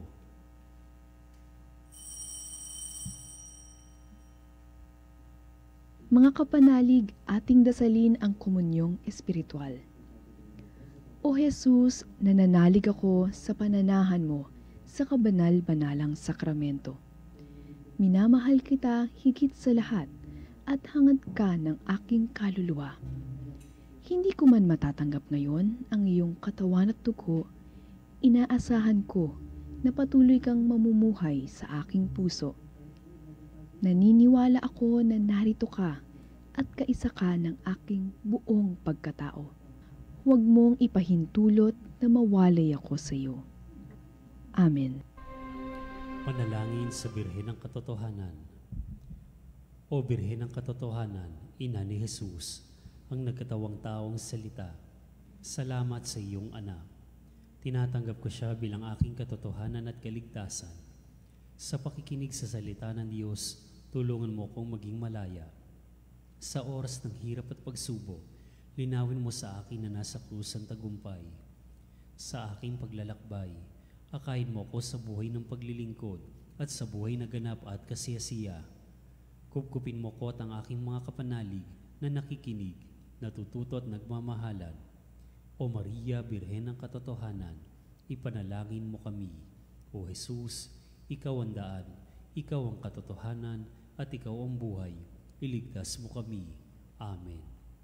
S12: Mga kapanalig, ating dasalin ang komunyong espiritual. O Jesus, nananalig ako sa pananahan mo sa kabanal-banalang sakramento. Minamahal kita higit sa lahat at hangad ka ng aking kaluluwa. Hindi ko man matatanggap ngayon ang iyong katawan at dugo, inaasahan ko na patuloy kang mamumuhay sa aking puso. Naniniwala ako na narito ka at kaisa ka ng aking buong pagkatao. Huwag mong ipahintulot na mawalay ako sa iyo. Amen.
S8: Panalangin sa Birhen ng Katotohanan. O Birhen ng Katotohanan, Ina ni Jesus, ang nagkatawang taong salita, salamat sa iyong anak. Tinatanggap ko siya bilang aking katotohanan at kaligtasan. Sa pakikinig sa salita ng Diyos, tulungan mo kong maging malaya. Sa oras ng hirap at pagsubok, linawin mo sa akin na nasa krus ang tagumpay. Sa aking paglalakbay, akayin mo ko sa buhay ng paglilingkod at sa buhay na ganap at kasiyasiya. Kupkupin mo ko at ang aking mga kapanalig na nakikinig, natututo at nagmamahalan. O Maria, Birhen ng Katotohanan, ipanalangin mo kami. O Jesus, ikaw ang daan, ikaw ang katotohanan, at ikaw ang buhay. Iligtas mo kami. Amen.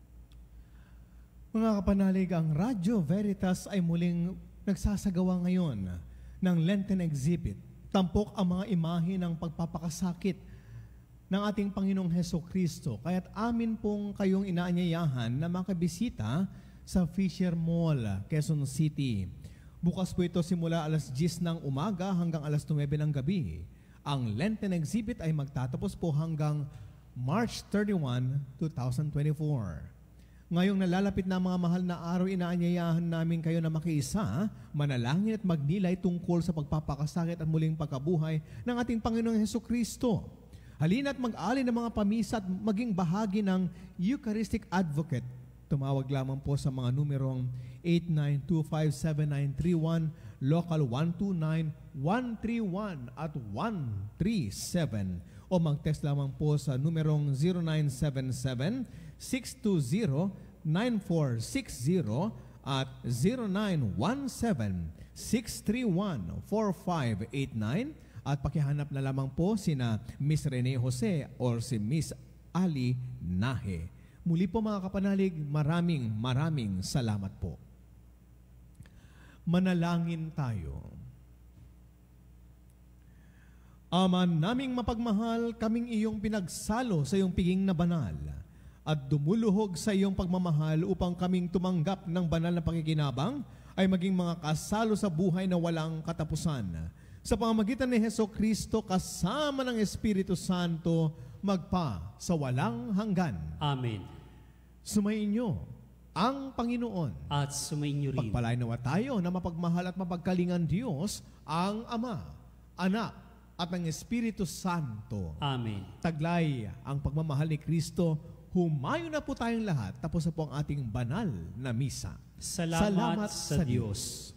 S10: Mga kapanalig, ang Radyo Veritas ay muling nagsasagawa ngayon ng Lenten Exhibit. Tampok ang mga imahe ng pagpapakasakit ng ating Panginoong Hesukristo. Kaya't amin pong kayong inaanyayahan na makabisita sa Fisher Mall, Quezon City. Bukas po ito simula alas diyes ng umaga hanggang alas nuwebe ng gabi. Ang Lenten Exhibit ay magtatapos po hanggang March thirty-first, twenty twenty-four. Ngayong nalalapit na mga mahal na araw, inaanyayahan namin kayo na makiisa, manalangin at magnilay tungkol sa pagpapakasakit at muling pagkabuhay ng ating Panginoong Hesukristo. Halina't mag-alin ng mga pamisa at maging bahagi ng Eucharistic Advocate. Tumawag lamang po sa mga numerong eight nine two five seven nine three one, local one two nine one three one at one three seven o mag-text lamang po sa numerong zero nine seven seven six two zero nine four six zero at zero nine one seven six three one four five eight nine at pakihanap na lamang po sina Miss Rene Jose or si Miss Ali Nahe. Muli po mga kapanalig, maraming maraming salamat po. Manalangin tayo. Ama naming mapagmahal, kaming iyong pinagsalo sa iyong piging na banal at dumuluhog sa iyong pagmamahal upang kaming tumanggap ng banal na pakikinabang ay maging mga kasalo sa buhay na walang katapusan. Sa pamamagitan ni Hesukristo kasama ng Espiritu Santo, magpa sa walang hanggan.
S8: Amen.
S10: Sumainyo ang Panginoon.
S8: At sumainyo rin.
S10: Pagpalain nawa tayo na mapagmahal at mapagkalingan Diyos, ang Ama, Anak, at ng Espiritu Santo.
S8: Amen.
S10: Taglay ang pagmamahal ni Kristo, humayo na po tayong lahat, tapos na po ang ating banal na misa.
S8: Salamat, Salamat sa, sa Diyos. Diyos.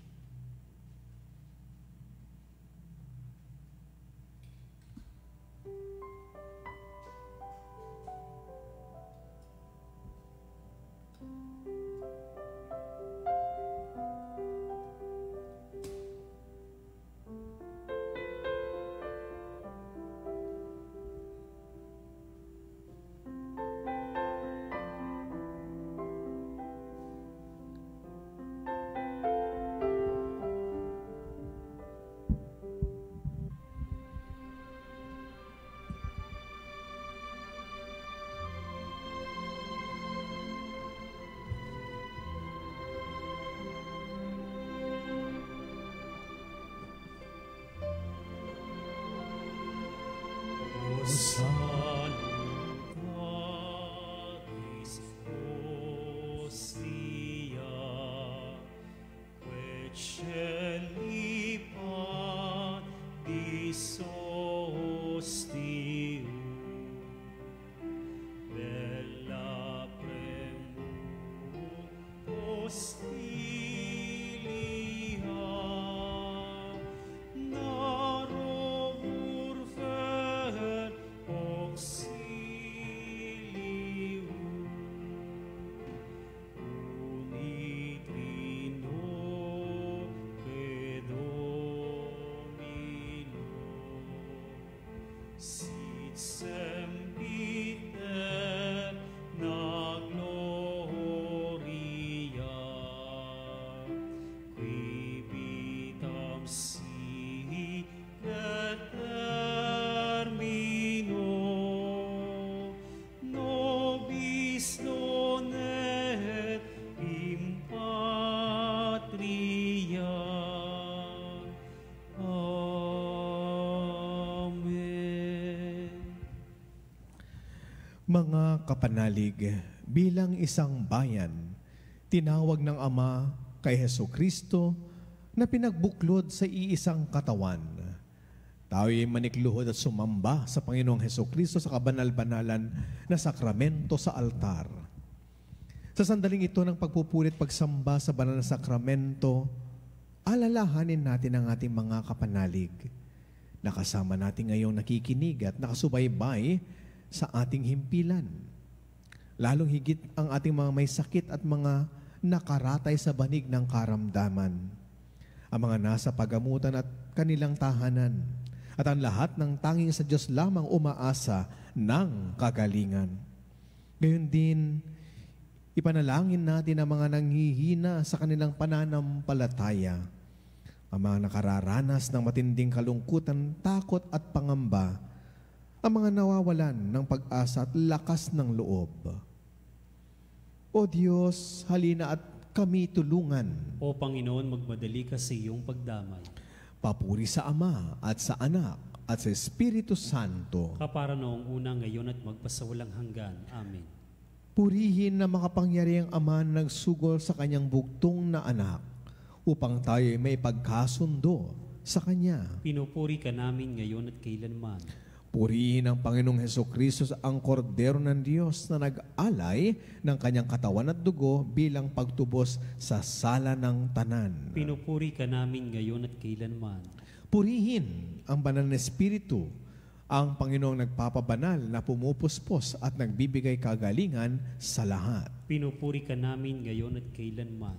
S9: Salutaris Hostia, quae celi Patris ostium, bella primum hostilia, naro urfer auxilium, uni trino
S10: Mga kapanalig, bilang isang bayan, tinawag ng Ama kay Hesukristo na pinagbuklod sa iisang katawan. Tayo'y manikluhod at sumamba sa Panginoong Hesukristo sa kabanal-banalan na sakramento sa altar. Sa sandaling ito ng pagpupulit pagsamba sa banal na sakramento, alalahanin natin ang ating mga kapanalig. Nakasama natin ngayong nakikinig at nakasubaybay sa ating himpilan. Lalong higit ang ating mga may sakit at mga nakaratay sa banig ng karamdaman. Ang mga nasa pagamutan at kanilang tahanan. At ang lahat ng tanging sa Diyos lamang umaasa ng kagalingan. Gayon din, ipanalangin natin ang mga nanghihina sa kanilang pananampalataya. Ang mga nakararanas ng matinding kalungkutan, takot at pangamba. Ang mga nawawalan ng pag-asa at lakas ng loob. O Diyos, halina at kami tulungan.
S8: O Panginoon, magmadali ka sa iyong pagdamay.
S10: Papuri sa Ama at sa Anak at sa Espiritu Santo.
S8: Kapara noong una, ngayon at magpasawalang hanggan. Amen.
S10: Purihin na makapangyariang Ama na nagsugol sa kanyang bugtong na anak upang tayo may pagkasundo sa Kanya.
S8: Pinupuri ka namin ngayon at kailanman.
S10: Purihin ang Panginoong Hesukristo ang kordero ng Diyos na nag-alay ng kanyang katawan at dugo bilang pagtubos sa sala ng tanan.
S8: Pinupuri ka namin ngayon at kailanman.
S10: Purihin ang banal na Espiritu, ang Panginoong nagpapabanal na pumupuspos at nagbibigay kagalingan sa lahat.
S8: Pinupuri ka namin ngayon at kailanman.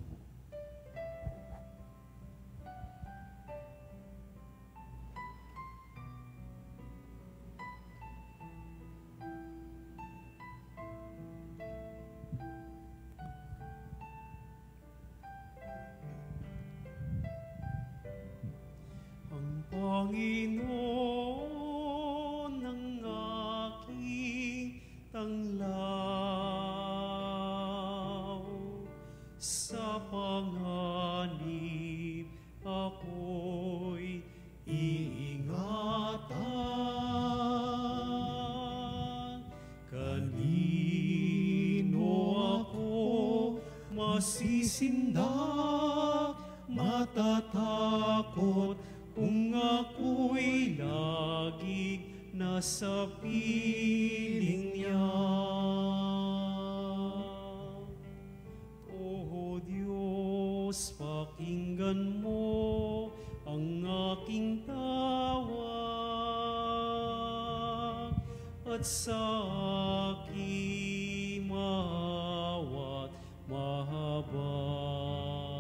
S9: Panginoon ng aking tanglaw, sa panganib ako'y iingatan. Kanino ako masisindak, matatakot, kung ako'y laging nasa piling niya. O Diyos, pakinggan mo ang aking tawag at sa aking maawa't mahabag.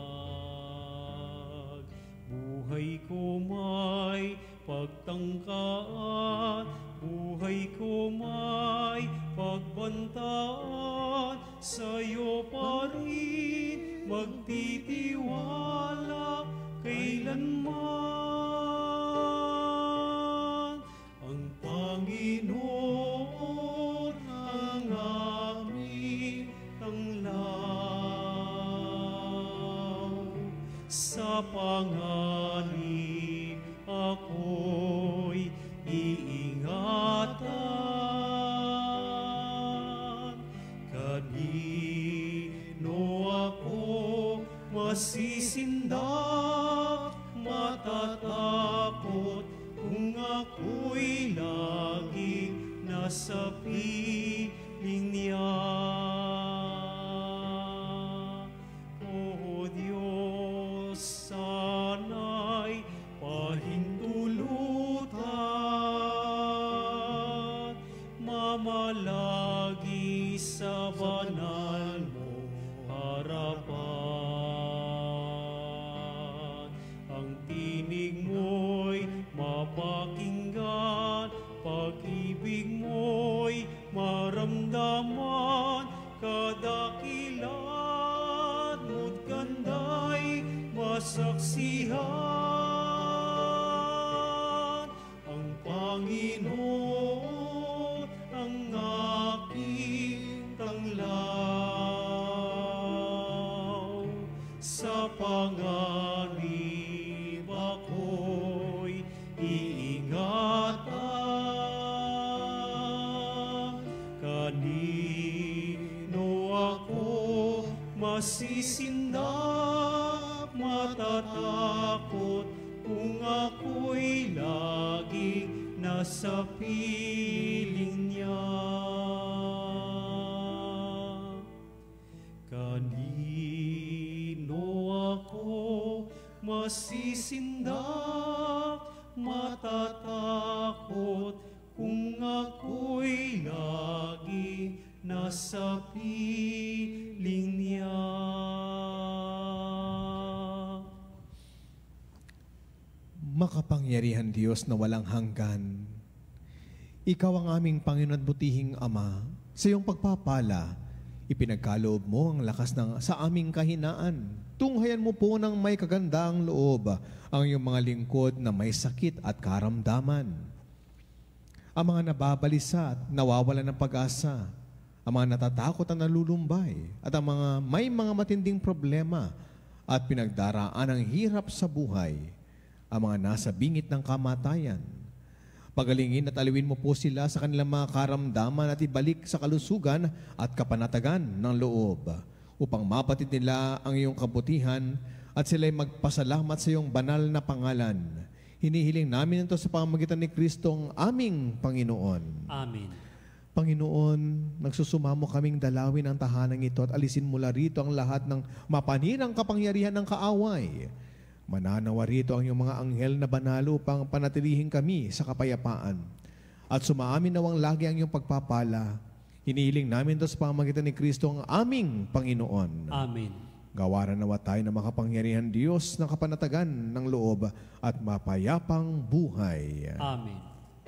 S9: Buhay ko may pagtangkaan, buhay ko may pagbantaan, sa'yo pa rin magtitiwala kailanman. Ang Panginoon ang aming tanglaw, sa panganib ako'y iingatan. Kanino ako masisindak, matatakot, kung ako'y laging nasa piling niya. O Diyos, sana'y pahintulutan, mamalagi sa banal mo harapan. Ang tinig mo'y mapakinggan, pag-ibig mo'y maramdaman, kadakilan mo't ganda'y masaksihan. Ang Panginoon ang aking tanglaw, sa panganib ako'y iingatan. Kanino Masisindak, matatakot kung ako'y laging nasa piling niya. Kanino ako masisindak, matatakot kung ako'y laging nasa piling niya.
S10: Makapangyarihan Diyos na walang hanggan, Ikaw ang aming Panginoon at butihing Ama. Sa iyong pagpapala, ipinagkaloob mo ang lakas ng, sa aming kahinaan. Tunghayan mo po ng may kagandaang loob ang iyong mga lingkod na may sakit at karamdaman. Ang mga nababalisa at nawawalan ng pag-asa, ang mga natatakot at nalulumbay, at ang mga may mga matinding problema at pinagdaraan ng hirap sa buhay, ang mga nasa bingit ng kamatayan. Pagalingin at aliwin mo po sila sa kanilang mga karamdaman at ibalik sa kalusugan at kapanatagan ng loob upang mapatid nila ang iyong kabutihan at sila'y magpasalamat sa iyong banal na pangalan. Hinihiling namin ito sa pamamagitan ni Kristo ang aming Panginoon.
S8: Amen.
S10: Panginoon, nagsusumamo kaming dalawin ang tahanang ito at alisin mula rito ang lahat ng mapanirang kapangyarihan ng kaaway. Mananawa rito ang iyong mga anghel na banal upang panatilihin kami sa kapayapaan. At sumaamin nawang lagi ang iyong pagpapala. Hinihiling namin ito sa pamamagitan ni Kristo ang aming Panginoon.
S8: Amen.
S10: Gawaran nawa tayo ng makapangyarihan Diyos ng kapanatagan ng loob at mapayapang buhay.
S8: Amen.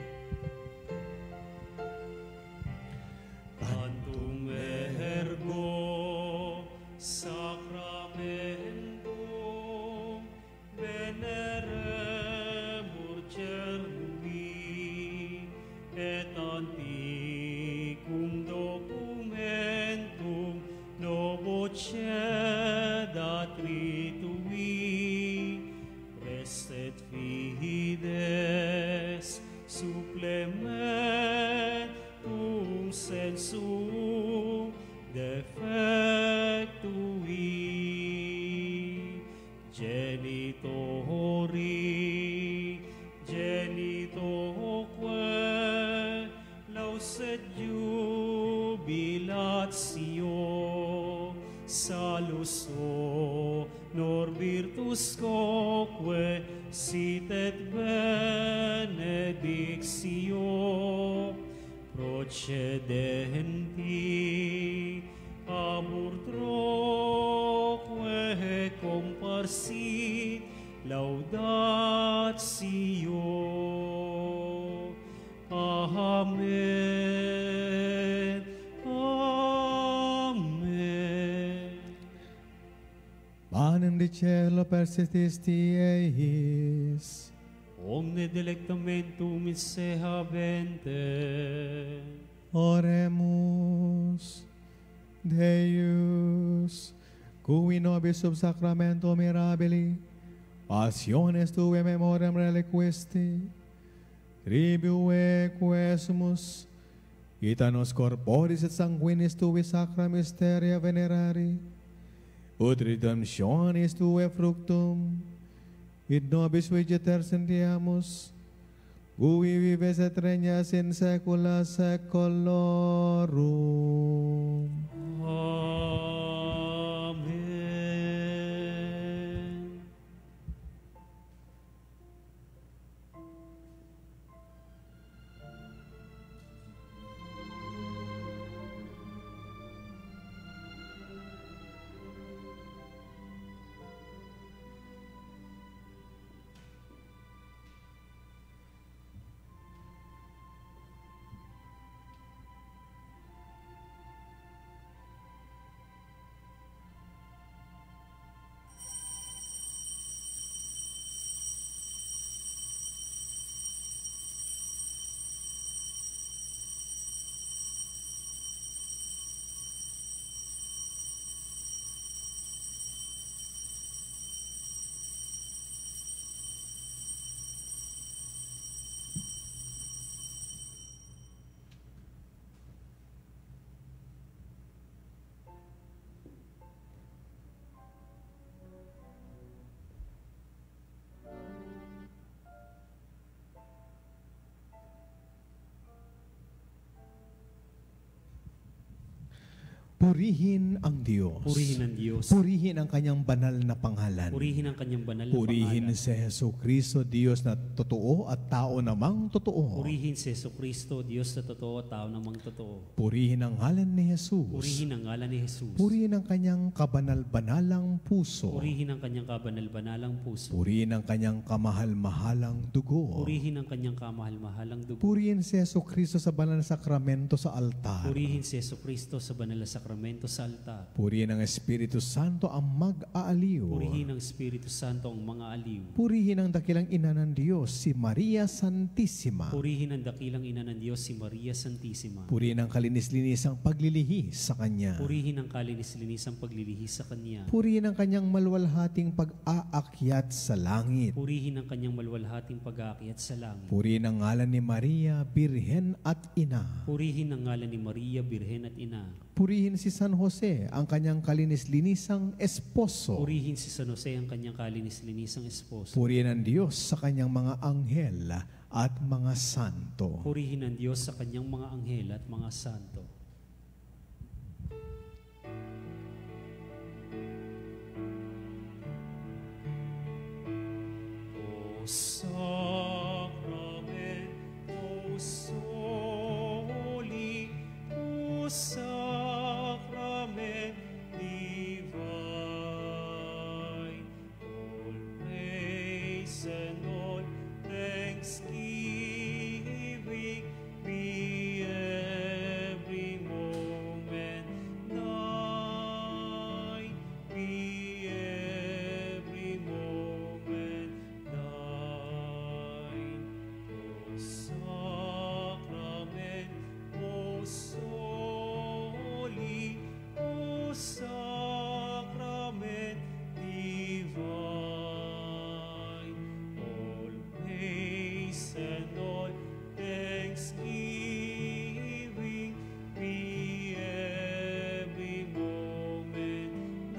S9: Tantum ergo sacramentum veneremur cervi et antiquum documentum novocedat ritui restet fides supplementum sensu defectui genitori genitoque lauset jubilatio salus honor virtus quoque sit et benedictio procedenti amor troque comparsit laudatio. Amen. Amen.
S10: Panem de cielo persististi eis,
S9: omne delectamentum in se habente.
S10: Oremus. Deus, cui nobis sub sacramento mirabili, passiones tuae memoriam reliquisti, tribue quesumus, itanos corporis et sanguinis tui sacra mysteria venerari, ut redemptionis tuae fructum, et nobis vegeter sentiamus, cui vives et regnas in saecula saeculorum.
S9: Amen.
S10: Purihin ang Diyos.
S8: Purihin ang Diyos.
S10: Purihin ang kanyang banal na pangalan.
S8: Purihin ang kanyang banal na
S10: Purihin
S8: pangalan.
S10: si Jesucristo, Diyos na totoo at tao namang totoo.
S8: Purihin si Jesucristo, Diyos na totoo at tao namang totoo.
S10: Purihin ang ngalan ni Jesus.
S8: Purihin ang ngalan ni Jesus.
S10: Purihin ang kanyang kabanal-banalang puso.
S8: Purihin ang kanyang kabanal-banalang puso.
S10: Purihin ang kanyang kamahal-mahalang dugo.
S8: Purihin ang kanyang kamahal-mahalang dugo.
S10: Purihin si Jesucristo sa banal na sakramento sa altar.
S8: Purihin si Jesucristo sa banal na sakramento sa altar.
S10: Purihin ang Espiritu Santo ang mag-aaliw.
S8: Purihin ang Espiritu Santo ang mga aliw.
S10: Purihin ang dakilang ina ng Diyos, si Maria Santissima.
S8: Purihin ang dakilang ina ng Diyos, si Maria Santissima.
S10: Purihin ang kalinis-linisang paglilihi sa Kanya.
S8: Purihin ang kalinis-linisang paglilihi sa Kanya.
S10: Purihin ang Kanyang malwalhating pag-aakyat sa langit.
S8: Purihin ang Kanyang malwalhating pag-aakyat sa langit.
S10: Purihin ang ngalan ni Maria, Birhen at Ina.
S8: Purihin ang ngalan ni Maria, Birhen at Ina.
S10: Purihin si San Jose, ang kanyang kalinis-linisang esposo.
S8: Purihin si San Jose, ang kanyang kalinis-linisang esposo.
S10: Purihin ang Diyos sa kanyang mga anghel at mga santo.
S8: Purihin ang Diyos sa kanyang mga anghel at mga santo. O Sacramento Soli, O Sacrament Divine, all praise and all thanksgiving be every moment thine, be every moment thine. O Sacrament, O Soli, O Sacrament Divine, all praise and all thanksgiving be every moment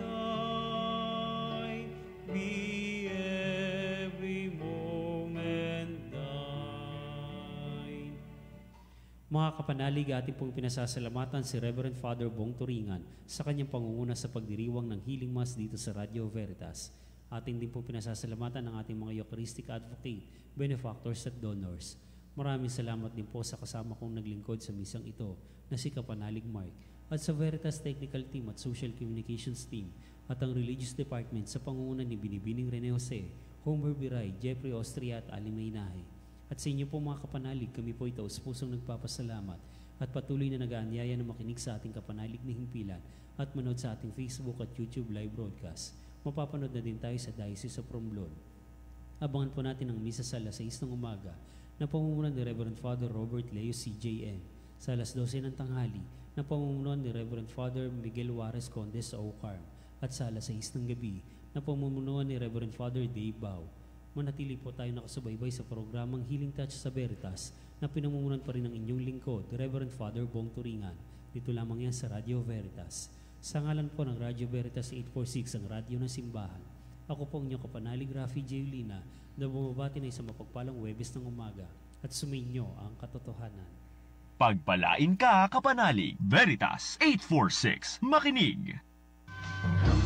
S8: thine, be every moment thine. Mga kapanalig, ating pong pinasasalamatan si Reverend Father Bong Turingan sa kanyang pangunguna sa pagdiriwang ng Healing Mass dito sa Radio Veritas. Ating din pong pinasasalamatan ng ating mga Eucharistic Advocate, Benefactors at Donors. Maraming salamat din po sa kasama kong naglingkod sa misang ito na si Kapanalig Mark at sa Veritas Technical Team at Social Communications Team at ang Religious Department sa pangunguna ni Binibining Rene Jose, Homer Biray, Jeffrey Austria at Ali Maynahe. At sa inyo po mga kapanalig, kami po ito sa pusong nagpapasalamat at patuloy na nag-aanyaya na makinig sa ating kapanalig na himpilan at manood sa ating Facebook at YouTube live broadcast. Mapapanood na din tayo sa Diocese of Romblon. Abangan po natin ang misa sa alas sais ng umaga na pamumunuan ni Reverend Father Robert Leo C J N, sa alas dose ng tanghali na pamumunuan ni Reverend Father Miguel Juarez Conde sa Ocarm, at sa alas sais ng gabi na pamumunuan ni Reverend Father Dave Bao. Manatili po tayo nakasubaybay sa programang Healing Touch sa Veritas na pinamumunan pa rin ng inyong lingkod, Reverend Father Bong Turingan. Dito lamang yan sa Radio Veritas. Sa ngalan po ng Radio Veritas eight forty-six, ang radyo ng simbahan. Ako po ang inyong kapanalig, Rafi J. Lina, na bumabati na isang mapagpalang Huwebes ng umaga at sumainyo ang katotohanan.
S4: Pagpalain ka, kapanalig. Veritas eight forty-six. Makinig.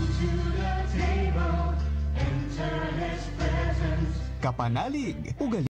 S13: Kapanalig, ugali.